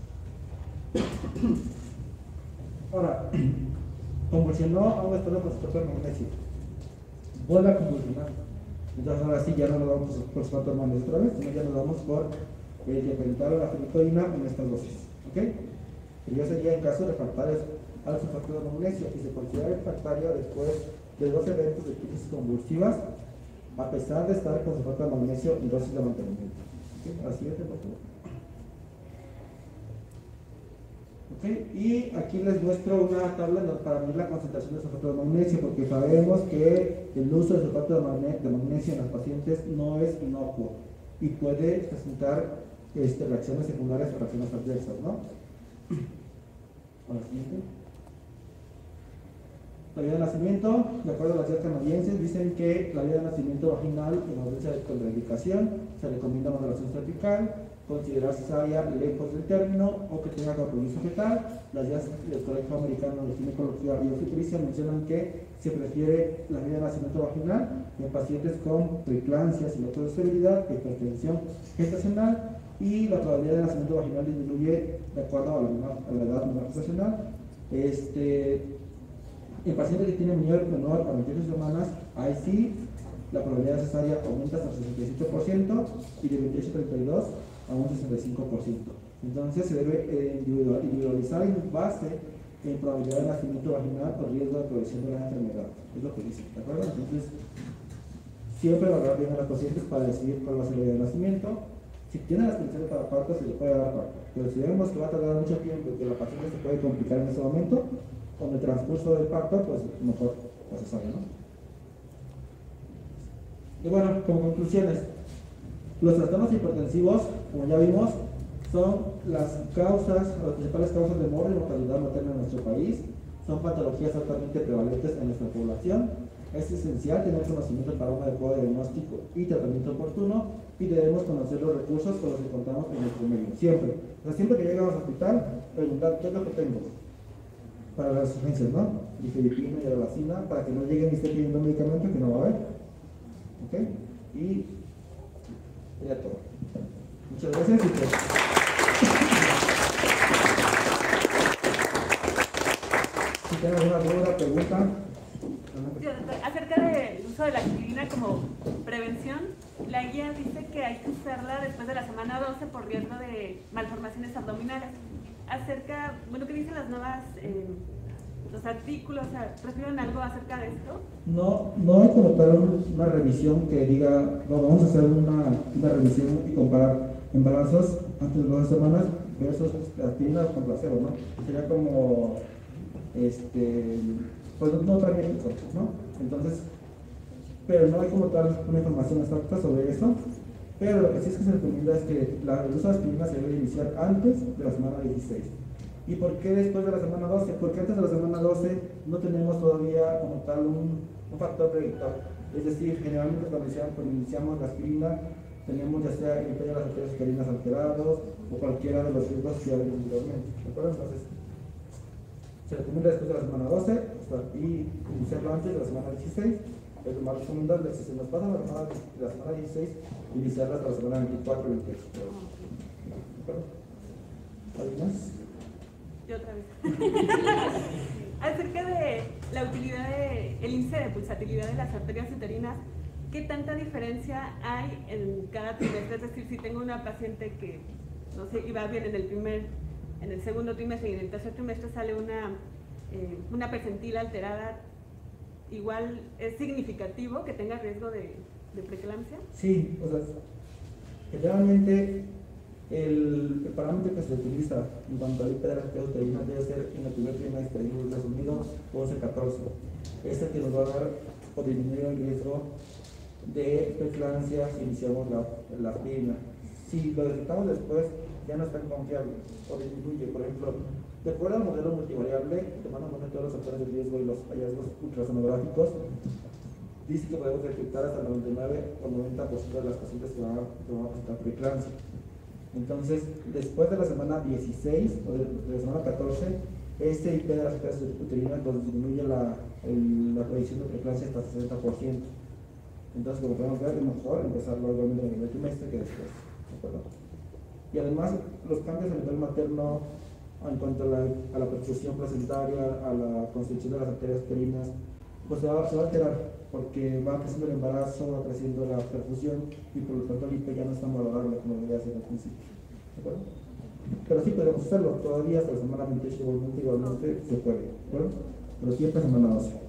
Ahora, convulsionó a un estado con sulfato de magnesio, vuelve a convulsionar. Entonces ahora sí ya no nos vamos por sulfato de magnesio otra vez, sino ya nos vamos por el diapental o la fenitoína en estas dosis, ¿ok? Pero ya sería en casos refractarios al sulfato de magnesio y se considera refractario después de dos eventos de crisis convulsivas, a pesar de estar con sulfato de magnesio en dosis de mantenimiento. ¿Okay? A la siguiente, por favor. ¿Okay? Y aquí les muestro una tabla para medir la concentración de sulfato de magnesio, porque sabemos que el uso de sulfato de, magne de magnesio en las pacientes no es inocuo y puede presentar este, reacciones secundarias o reacciones adversas, ¿no? A la siguiente. La vía de nacimiento, de acuerdo a las guías canadienses, dicen que la vía de nacimiento vaginal en ausencia de contraindicación se recomienda moderación cervical, considerar cesárea lejos del término o que tenga compromiso fetal. Las guías del Colegio Americano de Ginecología y Obstetricia mencionan que se prefiere la vía de nacimiento vaginal en pacientes con preeclampsia, sin de esterilidad, hipertensión gestacional, y la probabilidad de nacimiento vaginal disminuye de acuerdo a la, a la edad menor gestacional. Este, en pacientes que tienen menor, menor a veintiocho semanas, ahí sí la probabilidad de cesárea aumenta hasta el sesenta y siete por ciento y de veintiocho a treinta y dos a un sesenta y cinco por ciento. Entonces se debe eh, individualizar en base en probabilidad de nacimiento vaginal o riesgo de progresión de la enfermedad. Es lo que dice, ¿de acuerdo? Entonces, siempre valorar bien a las pacientes para decidir cuál va a ser la vía de nacimiento. Si tiene las condiciones para parto, se le puede dar parto. Pero si vemos que va a tardar mucho tiempo y que la paciente se puede complicar en ese momento, con el transcurso del parto, pues mejor pues se sabe, ¿no? Y bueno, como conclusiones, los trastornos hipertensivos, como ya vimos, son las causas, las principales causas de muerte y mortalidad materna en nuestro país. Son patologías altamente prevalentes en nuestra población. Es esencial tener conocimiento para un adecuado diagnóstico y tratamiento oportuno, y debemos conocer los recursos con los que contamos en nuestro medio. Siempre. O sea, siempre que llegamos al hospital, preguntar qué es lo que tengo para las urgencias, ¿no? Difedipina y arabacina, para que no lleguen y estén pidiendo medicamento que no va a haber. ¿Ok? Y sería todo. Muchas gracias y pues. Si tienen alguna duda, pregunta. Sí, acerca del uso de la aspirina como prevención, la guía dice que hay que usarla después de la semana doce por riesgo de malformaciones abdominales. Acerca, bueno, ¿qué dicen las nuevas, eh, los artículos, o sea, ¿refieren algo acerca de esto? No, no hay como tal una revisión que diga, no, vamos a hacer una, una revisión y comparar embarazos antes de dos semanas versus aspirina con placebo, ¿no? Sería como, este, pues no también eso, ¿no? Entonces, pero no hay como tal una información exacta sobre eso, pero lo que sí es que se recomienda es que la, el uso de aspirina se debe iniciar antes de la semana dieciséis. ¿Y por qué después de la semana doce? Porque antes de la semana doce no tenemos todavía como tal un, un factor predictor. Es decir, generalmente cuando iniciamos, cuando iniciamos la aspirina, tenemos ya sea el imperio de las arterias uterinas alterados o cualquiera de los riesgos que hablé anteriormente. ¿De acuerdo? Entonces, se recomienda después de la semana doce y iniciarlo antes de la semana dieciséis. Es lo más recomendable. Si se nos pasa la semana, la semana dieciséis, iniciarla hasta la semana veinticuatro o veintiocho. ¿De acuerdo? ¿Alguien más? Yo otra vez. Acerca de la utilidad del de, índice de pulsatilidad de las arterias uterinas, ¿qué tanta diferencia hay en cada trimestre? Es decir, si tengo una paciente que, no sé, iba bien en el primer, en el segundo trimestre y en el tercer trimestre sale una, eh, una percentila alterada, ¿igual es significativo que tenga riesgo de, de preeclampsia? Sí, o sea, generalmente el, el parámetro que se utiliza en cuanto a la I P de las arterias uterinas debe ser en el primer trimestre, y resumido, once catorce. Es el que nos va a dar o disminuir el riesgo de preeclampsia si iniciamos la, la aspirina. Si lo detectamos después, ya no es tan confiable o disminuye. Por ejemplo, de acuerdo al modelo multivariable, que van a poner todos los factores de riesgo y los hallazgos ultrasonográficos, dice que podemos detectar hasta el noventa y nueve o noventa por ciento de las pacientes que van a, que van a presentar preeclampsia. Entonces, después de la semana dieciséis o de, de la semana catorce, este I P de las arterias uterinas nos disminuye la, el, la predicción de preeclampsia hasta sesenta por ciento. Entonces, como podemos ver, es mejor empezarlo igualmente en el primer trimestre que después. ¿De acuerdo? Y además, los cambios a nivel materno en cuanto a la, a la perfusión placentaria, a la constricción de las arterias uterinas, pues se va, se va a alterar, porque va creciendo el embarazo, va creciendo la perfusión y por lo tanto el I P ya no es tan valorable como debería ser al principio. ¿De acuerdo? Pero sí podemos hacerlo, todavía hasta la semana veintiocho igualmente, igualmente se puede. ¿De acuerdo? Pero siempre semana doce.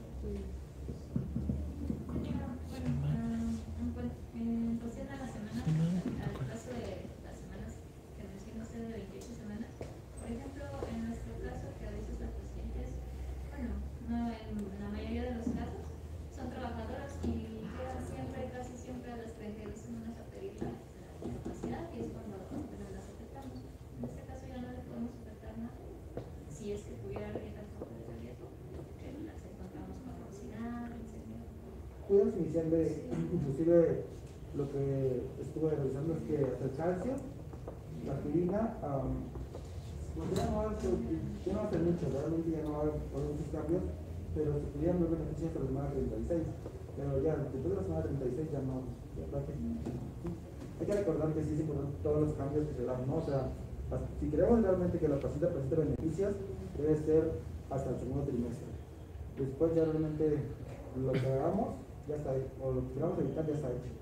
Cuidados iniciales, inclusive lo que estuve revisando es que hasta el calcio, la aspirina, um, pues ya no va a hacer mucho, realmente ya no va a haber muchos cambios, pero se pudieran ver beneficios hasta la semana treinta y seis, pero ya después de la semana treinta y seis ya no, ya prácticamente. Hay que recordar que sí es importante todos los cambios que se dan, ¿no? O sea, si queremos realmente que la paciente presente beneficios, debe ser hasta el segundo trimestre. Después ya realmente lo que hagamos ya está hecho, o lo que queramos evitar ya está hecho.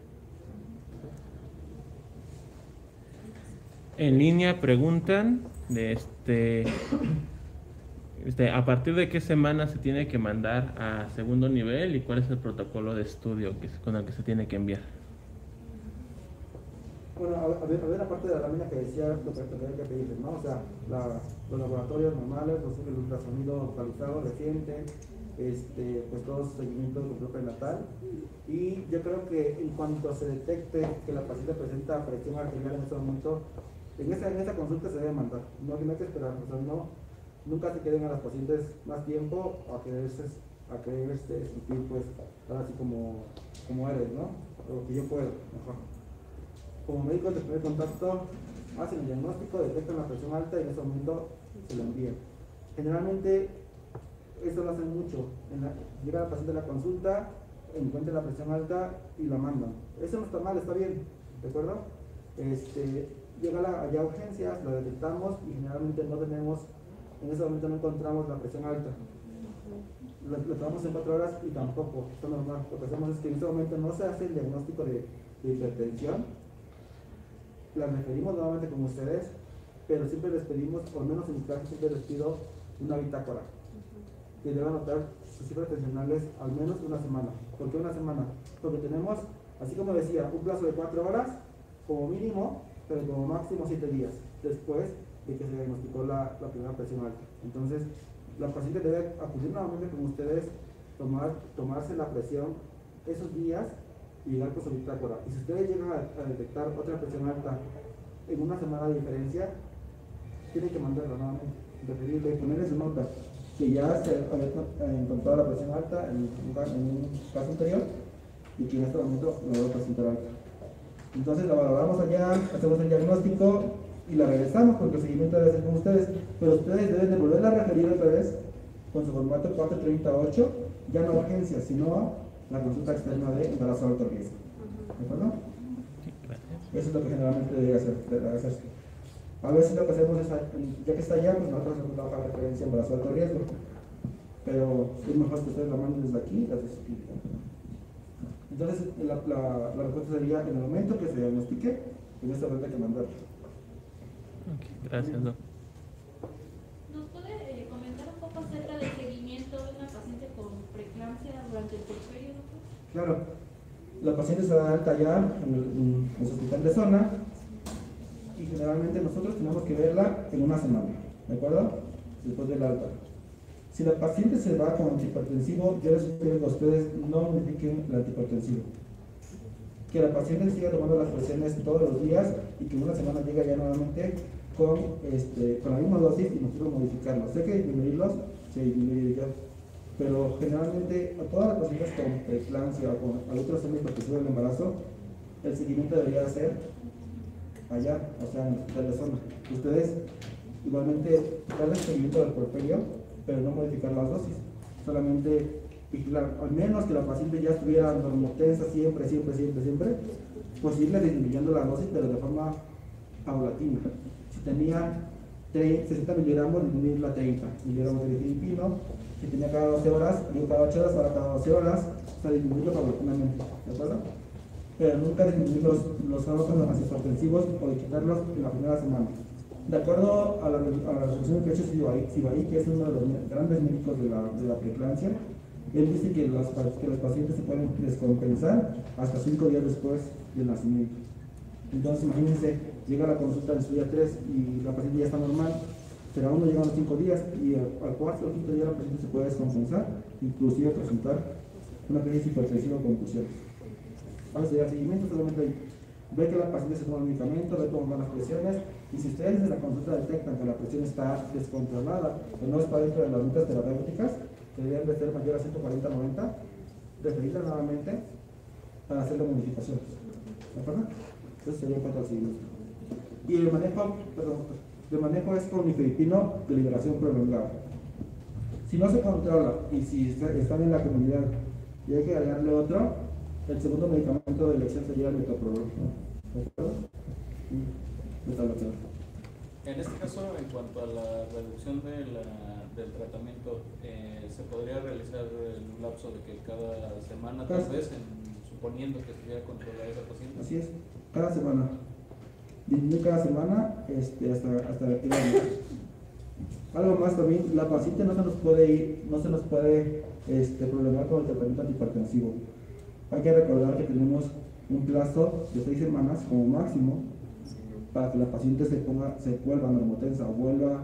En línea preguntan de este, este a partir de qué semana se tiene que mandar a segundo nivel y cuál es el protocolo de estudio que, con el que se tiene que enviar. Bueno, a ver, a ver aparte de la lámina que decía lo que tenía que pedirles, ¿no? O sea, la, los laboratorios normales, los, el ultrasonido localizado reciente, este, pues todos los seguimientos del grupo prenatal. Y yo creo que en cuanto se detecte que la paciente presenta presión arterial en ese momento, en esa, en esa consulta se debe mandar, no, no hay que esperar, o sea, no, nunca se queden a las pacientes más tiempo a quererse, a quererse sentir pues ahora así como, como eres, ¿no? O lo que yo puedo, mejor. Como médicos de primer contacto hacen el diagnóstico, detectan la presión alta y en ese momento se lo envían. Generalmente esto lo hacen mucho, en la, llega la paciente a la consulta, encuentra la presión alta y la mandan. Eso no está mal, está bien, ¿de acuerdo? Este, llega la, allá a urgencias, la detectamos y generalmente no tenemos, en ese momento no encontramos la presión alta. Lo, lo tomamos en cuatro horas y tampoco, está normal. Lo que hacemos es que en ese momento no se hace el diagnóstico de, de hipertensión, las referimos nuevamente con ustedes, pero siempre les pedimos, por lo menos en mi caso siempre les pido una bitácora. que debe anotar sus cifras tensionales al menos una semana. ¿Por qué una semana? Porque tenemos, así como decía, un plazo de cuatro horas como mínimo, pero como máximo siete días después de que se diagnosticó la, la primera presión alta. Entonces, la paciente debe acudir nuevamente con ustedes, tomar, tomarse la presión esos días y llegar con su bitácora. Y si ustedes llegan a, a detectar otra presión alta en una semana de diferencia, tienen que mandarla nuevamente, referirle y ponerle su nota que ya se ha encontrado la presión alta en un, en un caso anterior y que en este momento lo va a presentar alta. Entonces la valoramos allá, hacemos el diagnóstico y la regresamos porque el seguimiento debe ser con ustedes, pero ustedes deben de volverla a referir otra vez con su formato cuatro treinta y ocho, ya no urgencia, sino la consulta externa de embarazo de alto riesgo. ¿De acuerdo? Eso es lo que generalmente debe hacer, debe hacerse. A veces lo que hacemos es, ya que está allá, pues nosotros hacemos la hoja de referencia embarazo de alto riesgo, pero es mejor que ustedes la manden desde aquí, desde su clínica. Entonces, la, la, la respuesta sería, en el momento que se diagnostique, en esta momento hay que mandarlo. Okay, gracias, Doc. ¿Nos puede eh, comentar un poco acerca del seguimiento de una paciente con preeclampsia durante el puerperio, doctor? Claro, la paciente se da de alta ya en el, en el hospital de zona y generalmente nosotros tenemos que verla en una semana, ¿de acuerdo? Después del alta. Si la paciente se va con antihipertensivo, yo les sugiero que ustedes no modifiquen el antihipertensivo. Que la paciente siga tomando las presiones todos los días y que en una semana llegue ya nuevamente con, este, con la misma dosis y nosotros modificarlos. Sé que disminuirlos se disminuye ya, pero generalmente a todas las pacientes con preeclampsia o con alteración hipertensiva del embarazo, el seguimiento debería ser allá, o sea, en el hospital de zona. Ustedes igualmente darle seguimiento del puerperio, pero no modificar las dosis, solamente vigilar, al menos que la paciente ya estuviera normotensa siempre, siempre, siempre, siempre, pues irle disminuyendo la dosis, pero de forma paulatina. Si tenía sesenta miligramos, disminuirla a treinta miligramos de difilipino. Si tenía cada doce horas, digo cada ocho horas, ahora cada doce horas, o sea, disminuirlo paulatinamente, ¿de acuerdo? Pero nunca disminuir los, los fármacos antihipertensivos o de quitarlos en la primera semana. De acuerdo a la, a la resolución de Pecho Sibaí, que es uno de los grandes médicos de la, de la preeclampsia, él dice que los, que los pacientes se pueden descompensar hasta cinco días después del nacimiento. Entonces, imagínense, llega a la consulta en su día tres y la paciente ya está normal, pero aún no llegan los cinco días y al, al cuarto o quinto día la paciente se puede descompensar, inclusive presentar una crisis hipertensiva o convulsiones. Vamos a dar seguimiento, solamente ve que la paciente se toma el medicamento, ve cómo van las presiones, y si ustedes en la consulta detectan que la presión está descontrolada o no está dentro de las rutas terapéuticas, que deben de ser mayor a ciento cuarenta noventa, referirla nuevamente para hacer la modificación. ¿De acuerdo? Entonces sería en cuanto al seguimiento. Y el manejo, perdón, el manejo es con nifedipino de liberación prolongada. Si no se controla y si están en la comunidad y hay que agregarle otro, el segundo medicamento de elección sería el metoprolol. ¿De acuerdo? Y metabloqueador. En este caso, en cuanto a la reducción de la, del tratamiento, eh, ¿se podría realizar el lapso de que cada semana, tal vez, en, suponiendo que estuviera controlada esa paciente? Así es, cada semana. Disminuye cada semana este, hasta, hasta el algo más también, la paciente no se nos puede ir, no se nos puede este, problemar con el tratamiento antihipertensivo. Hay que recordar que tenemos un plazo de seis semanas como máximo para que la paciente se ponga, se vuelva normotensa o vuelva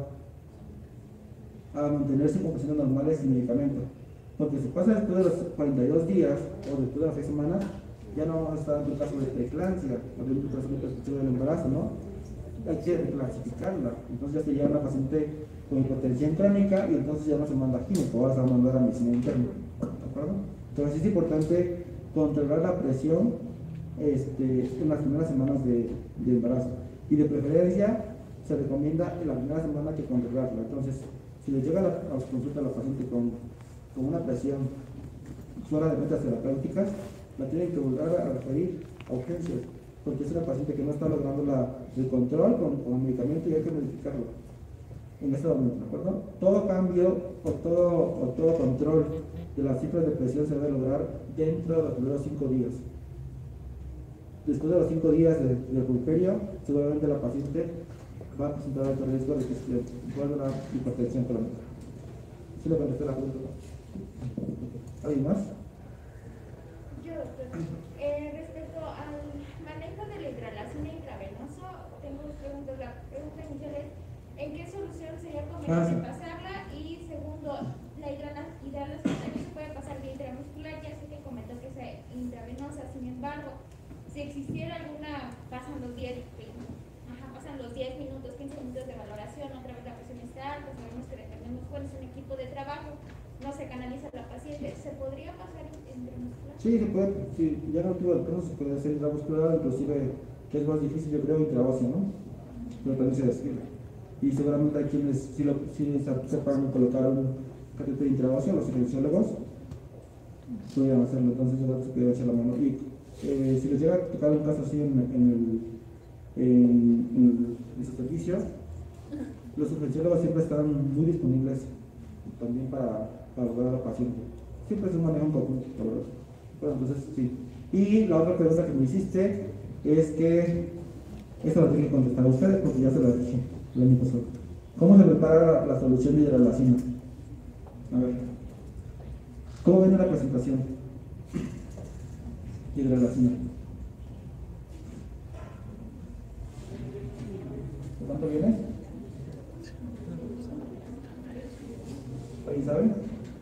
a mantenerse con presiones normales sin medicamento. Porque si pasa después de los cuarenta y dos días o después de las seis semanas, ya no vamos a estar en un caso de preeclampsia o de un tratamiento específico del embarazo, ¿no? Hay que reclasificarla. Entonces ya se lleva una paciente con hipertensión crónica y entonces ya no se manda químico, ahora se va a mandar a medicina interna. ¿De acuerdo? Entonces es importante controlar la presión este, en las primeras semanas de, de embarazo. Y de preferencia se recomienda en la primera semana que controlarla. Entonces, si le llega a la, a la consulta a la paciente con, con una presión fuera de metas terapéuticas, la tienen que volver a referir a urgencias, porque es una paciente que no está logrando la, el control con, con el medicamento y hay que modificarlo en este momento, ¿de acuerdo? Todo cambio o todo, o todo control de las cifras de presión se debe lograr dentro de los primeros cinco días. Después de los cinco días de, del puerperio, seguramente la paciente va a presentar alto riesgo de que se vuelva una hipertensión crónica. ¿Sí le contesté la pregunta? ¿Alguien más? Yo, doctor. Eh, respecto al manejo de la hidralazina intravenoso, tengo dos preguntas. La pregunta inicial es, ¿en qué solución sería conveniente Ah, sí. pasarla? Y segundo, la hidrala- hidralazina también se puede pasar de intramuscular, ya sé que comentó que es intravenosa, sin embargo, si existiera alguna, pasan los diez, ajá, pasan los diez minutos, quince minutos de valoración, otra vez la presión está alta, sabemos que dependemos, bueno, es un equipo de trabajo, no se canaliza a la paciente, ¿se podría pasar intramuscular? Sí, se puede, si ya no tuvo el caso, se puede hacer intramuscular, inclusive, que es más difícil, yo creo, intravenoso, ¿no? Pero también se describe. Y seguramente hay quienes sí, lo, sí sepan colocar un catéter intravenoso, los anestesiólogos podrían hacerlo, entonces yo creo que se puede echar la mano. Y eh, si les llega a tocar un caso así en, en el en, en, en su servicio, los anestesiólogos siempre están muy disponibles también para, para lograr al paciente. Siempre es un manejo en conjunto, la verdad. Bueno, entonces sí. Y la otra pregunta que me hiciste es que, esto lo tengo que contestar a ustedes porque ya se lo dije el año pasado. ¿Cómo se prepara la solución de hidralazina? A ver, ¿cómo ven la presentación? Hidralazina. ¿De cuánto viene? ¿Alguien sabe?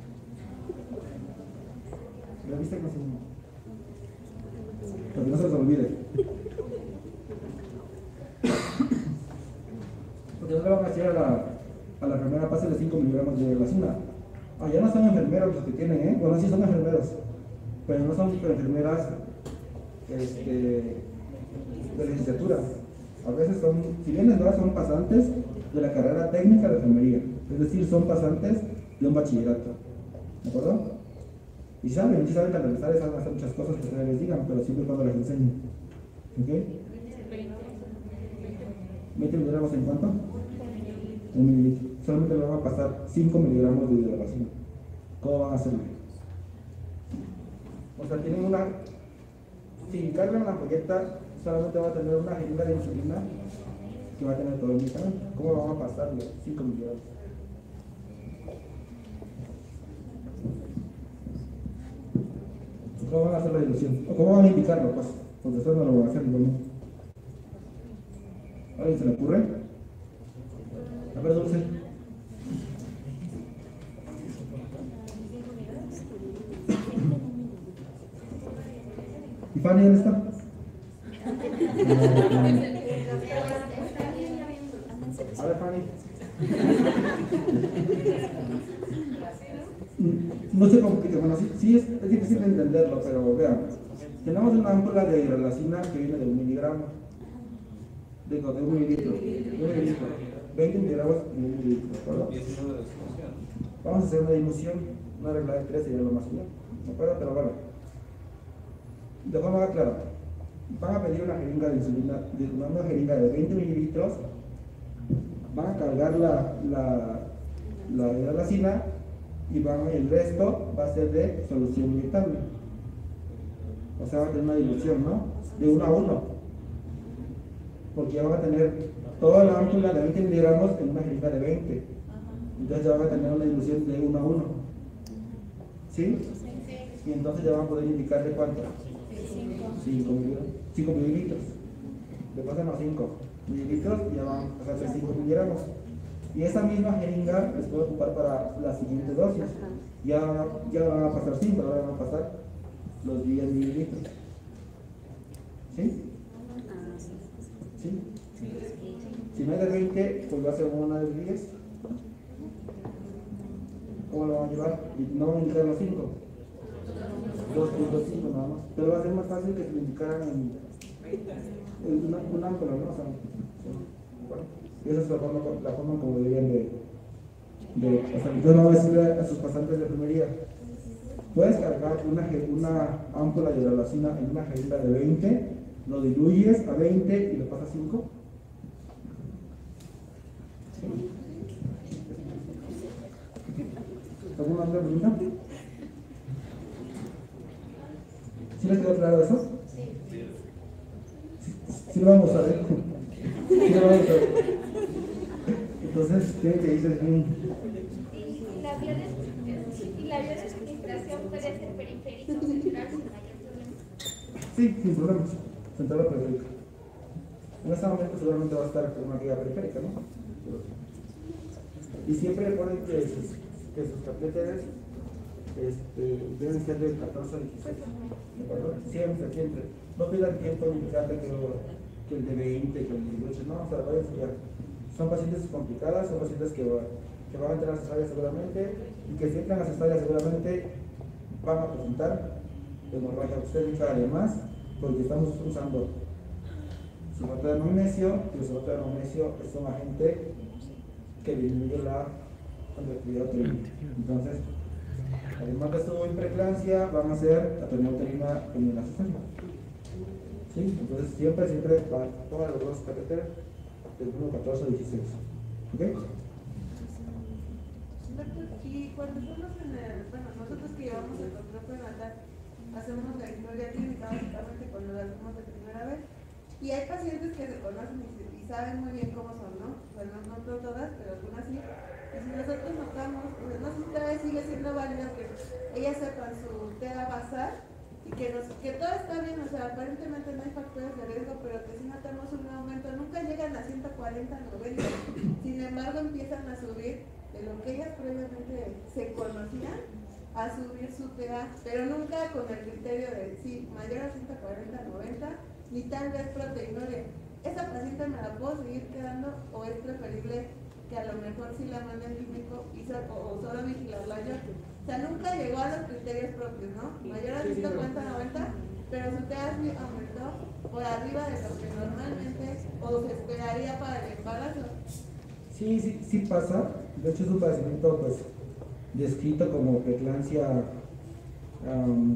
¿La viste que no se... Para que no se les olvide. Porque no le van a decir a la, a la enfermera pase de cinco miligramos de hidralazina. Ah, ya no son enfermeros los que tienen, ¿eh? Bueno, sí son enfermeros, pero no son enfermeras este, de licenciatura. A veces son, si bien no son pasantes de la carrera técnica de enfermería, es decir, son pasantes de un bachillerato. ¿De acuerdo? Y saben, y saben canalizar y saben hacer muchas cosas que ustedes les digan, pero siempre cuando les enseñen. ¿Ok? veinte miligramos en cuánto? Un mililitro. Solamente le van a pasar cinco miligramos de hidralazina. ¿Cómo van a hacerlo? O sea, tienen una. Si cargan la ampolleta, solamente va a tener una jeringa de insulina que va a tener todo el medicamento. ¿Cómo van a pasarle cinco miligramos? ¿Cómo van a hacer la dilución? ¿O cómo van a indicarlo? Pues, porque ustedes no lo van a hacer igualmente. ¿A alguien se le ocurre? A ver, Dulce. ¿Y Fanny dónde está? A ver, Fanny. No se complica, bueno, sí, sí es, es difícil de entenderlo, pero vean, tenemos una ámpula de hidralazina que viene de un miligramo, digo, de un mililitro, de un mililitro, veinte miligramos en un mililitro, ¿de acuerdo? Vamos a hacer una dilución, una regla de tres sería lo más bien, ¿de acuerdo? Pero bueno, de forma clara, van a pedir una jeringa de insulina, de una jeringa de veinte mililitros, van a cargar la, la, la hidralazina y van, el resto va a ser de solución inyectable. O sea, va a tener una dilución, ¿no? De uno a uno. Porque ya van a tener toda la ámpula de veinte miligramos en una jeringa de veinte. Entonces ya van a tener una dilución de uno a uno. ¿Sí? Y entonces ya van a poder indicar de cuánto. cinco mililitros. Le pasan a cinco mililitros y ya van a pasar de cinco miligramos. Y esa misma jeringa les puede ocupar para la siguiente dosis. Ya, ya van a pasar cinco, ahora van a pasar los diez mililitros. ¿Sí? ¿Sí? Si no es de veinte, pues va a ser una de diez. ¿Cómo lo van a llevar? Y no van a indicar los cinco. dos punto cinco nada más. Pero va a ser más fácil que se lo indicaran en, en una, un ámpula, ¿no? O sea, sí. Bueno, y esa es la forma, la forma como deberían de, de o sea, entonces vamos a decirle a sus pasantes de enfermería, puedes cargar una, una ámpula de hidralazina en una jeringa de veinte, lo diluyes a veinte y le pasas cinco. ¿Alguna otra pregunta? ¿Sí les quedó claro eso? Sí. Sí lo vamos a ver. Sí lo vamos a ver. Entonces, ¿qué te dices? Y la vía de, y la vía de suministración puede ser periférica o central sin mayor problema. Sí, sin problemas. Central o periférica. En este momento seguramente va a estar con una vía periférica, ¿no? Y siempre recuerden que sus, que sus catéteres este, deben ser del catorce al dieciséis. ¿De acuerdo? Siempre, siempre. No pidan tiempo ni fíjate que, que el de veinte, que el de dieciocho, no, o sea, vayan a estudiar. Son pacientes complicadas, son pacientes que, que van a entrar a las cesáreas seguramente y que si entran a las cesáreas seguramente van a presentar hemorragia obstétrica además, porque estamos usando sulfato de magnesio, y el sulfato de magnesio es un agente que disminuye la contractilidad uterina. Entonces, además de su preeclampsia, van a hacer atonía uterina en la cesárea. ¿Sí? Entonces, siempre, siempre van todos los dos catéteres del uno, catorce, dieciséis. ¿Ok? Y cuando estamos en el, bueno, nosotros que llevamos el control prenatal, hacemos la historia clínica básicamente cuando la hacemos de primera vez. Y hay pacientes que se conocen y, se, y saben muy bien cómo son, ¿no? Bueno, no, no todas, pero algunas sí. Y si nosotros notamos, pues no sé si todavía sigue siendo válido que ellas sepan su T E A basal y que, nos, que todo está bien, o sea, aparentemente no hay factores de riesgo, pero que si notamos un aumento, nunca llegan a ciento cuarenta, noventa. Sin embargo, empiezan a subir de lo que ellas previamente se conocían, a subir su T E A, pero nunca con el criterio de sí, mayor a ciento cuarenta, noventa, ni tal vez proteinuria. ¿Esa paciente me la puedo seguir quedando o es preferible que a lo mejor sí la mande el clínico y so, o, o solo vigilarla yo? O sea, nunca llegó a los criterios propios, ¿no? Mayor a ciento cuarenta, noventa, pero su T E A sí aumentó por arriba de lo que normalmente o se esperaría para el embarazo. Sí, sí, sí pasa. De hecho es un padecimiento pues descrito como preeclampsia, um,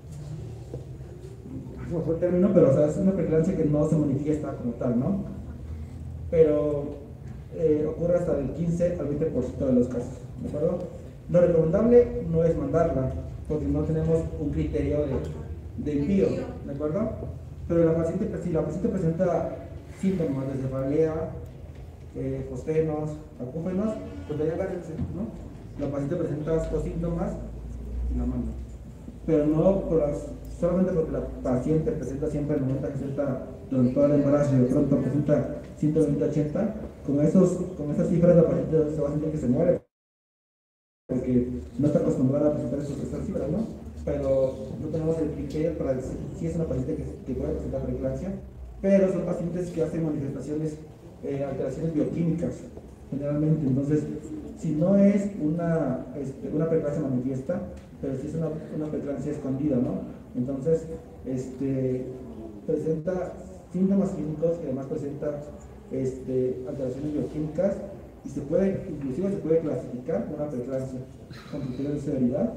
no fue el término, pero o sea, es una preeclampsia que no se manifiesta como tal, ¿no? Pero eh, ocurre hasta del quince al veinte por ciento de los casos, ¿de acuerdo? Lo recomendable no es mandarla, porque no tenemos un criterio de, de envío, ¿de acuerdo? Pero la paciente, si la paciente presenta síntomas de cefalea, eh, fosfenos, acúfenos, pues ya agárrense, ¿no? La paciente presenta estos síntomas y la manda. Pero no por las, solamente porque la paciente presenta siempre el noventa, sesenta durante todo el embarazo y de pronto presenta ciento veinte, ochenta, con, esos, con esas cifras la paciente se va a sentir que se muere, porque no está acostumbrada a presentar esos, estas cifras, ¿no? Pero no tenemos el criterio para decir si es una paciente que, que puede presentar preeclampsia, pero son pacientes que hacen manifestaciones, eh, alteraciones bioquímicas, generalmente. Entonces, si no es una, este, una preeclampsia manifiesta, pero si es una, una preeclampsia escondida, ¿no? Entonces, este, presenta síntomas clínicos y además presenta este, alteraciones bioquímicas y se puede, inclusive se puede clasificar una preeclampsia con criterio de severidad,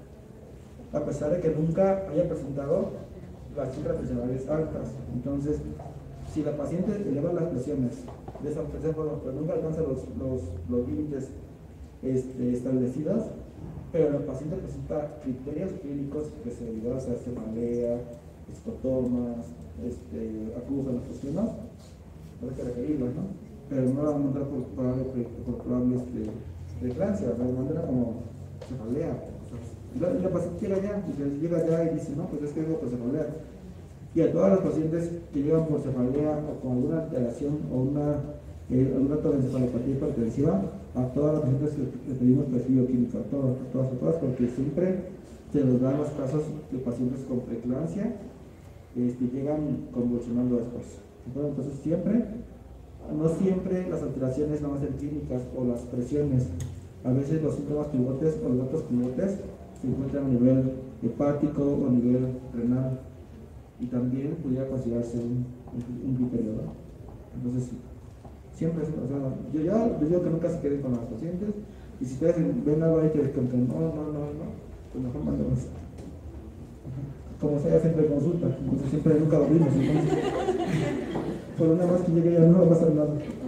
a pesar de que nunca haya presentado las cifras tensionales altas. Entonces, si la paciente eleva las presiones de esa forma, pero nunca alcanza los, los, los límites este, establecidos, pero la paciente presenta criterios clínicos de severidad, o sea, cefalea, escotomas, este, acúfenos, fosfenos, hay que requerirlas, ¿no? Pero no la van a mandar por probable, por probable este, preeclampsia, la van a mandar como cefalea. Y la, y la paciente llega ya, y llega ya y dice, no, pues es que vengo por cefalea. Y a todas las pacientes que llegan por cefalea o con alguna alteración o una, eh, una encefalopatía hipertensiva, a todas las pacientes les pedimos perfil bioquímico, a todas, a todas, a todas, porque siempre se nos dan los casos de pacientes con preeclampsia este, llegan convulsionando después. Entonces siempre, no siempre las alteraciones no van a ser clínicas o las presiones, a veces los síntomas pivotes o los datos pivotes se encuentran a nivel hepático o a nivel renal y también pudiera considerarse un, un, un criterio, ¿no? Entonces sí, siempre, o sea, yo ya les digo que nunca se queden con las pacientes y si ustedes ven algo ahí que les contan, no, no, no, no, pues mejor mandemos. Como sea, siempre consulta, entonces siempre nunca lo vimos, entonces, por una más que llegue ya no va a pasar nada.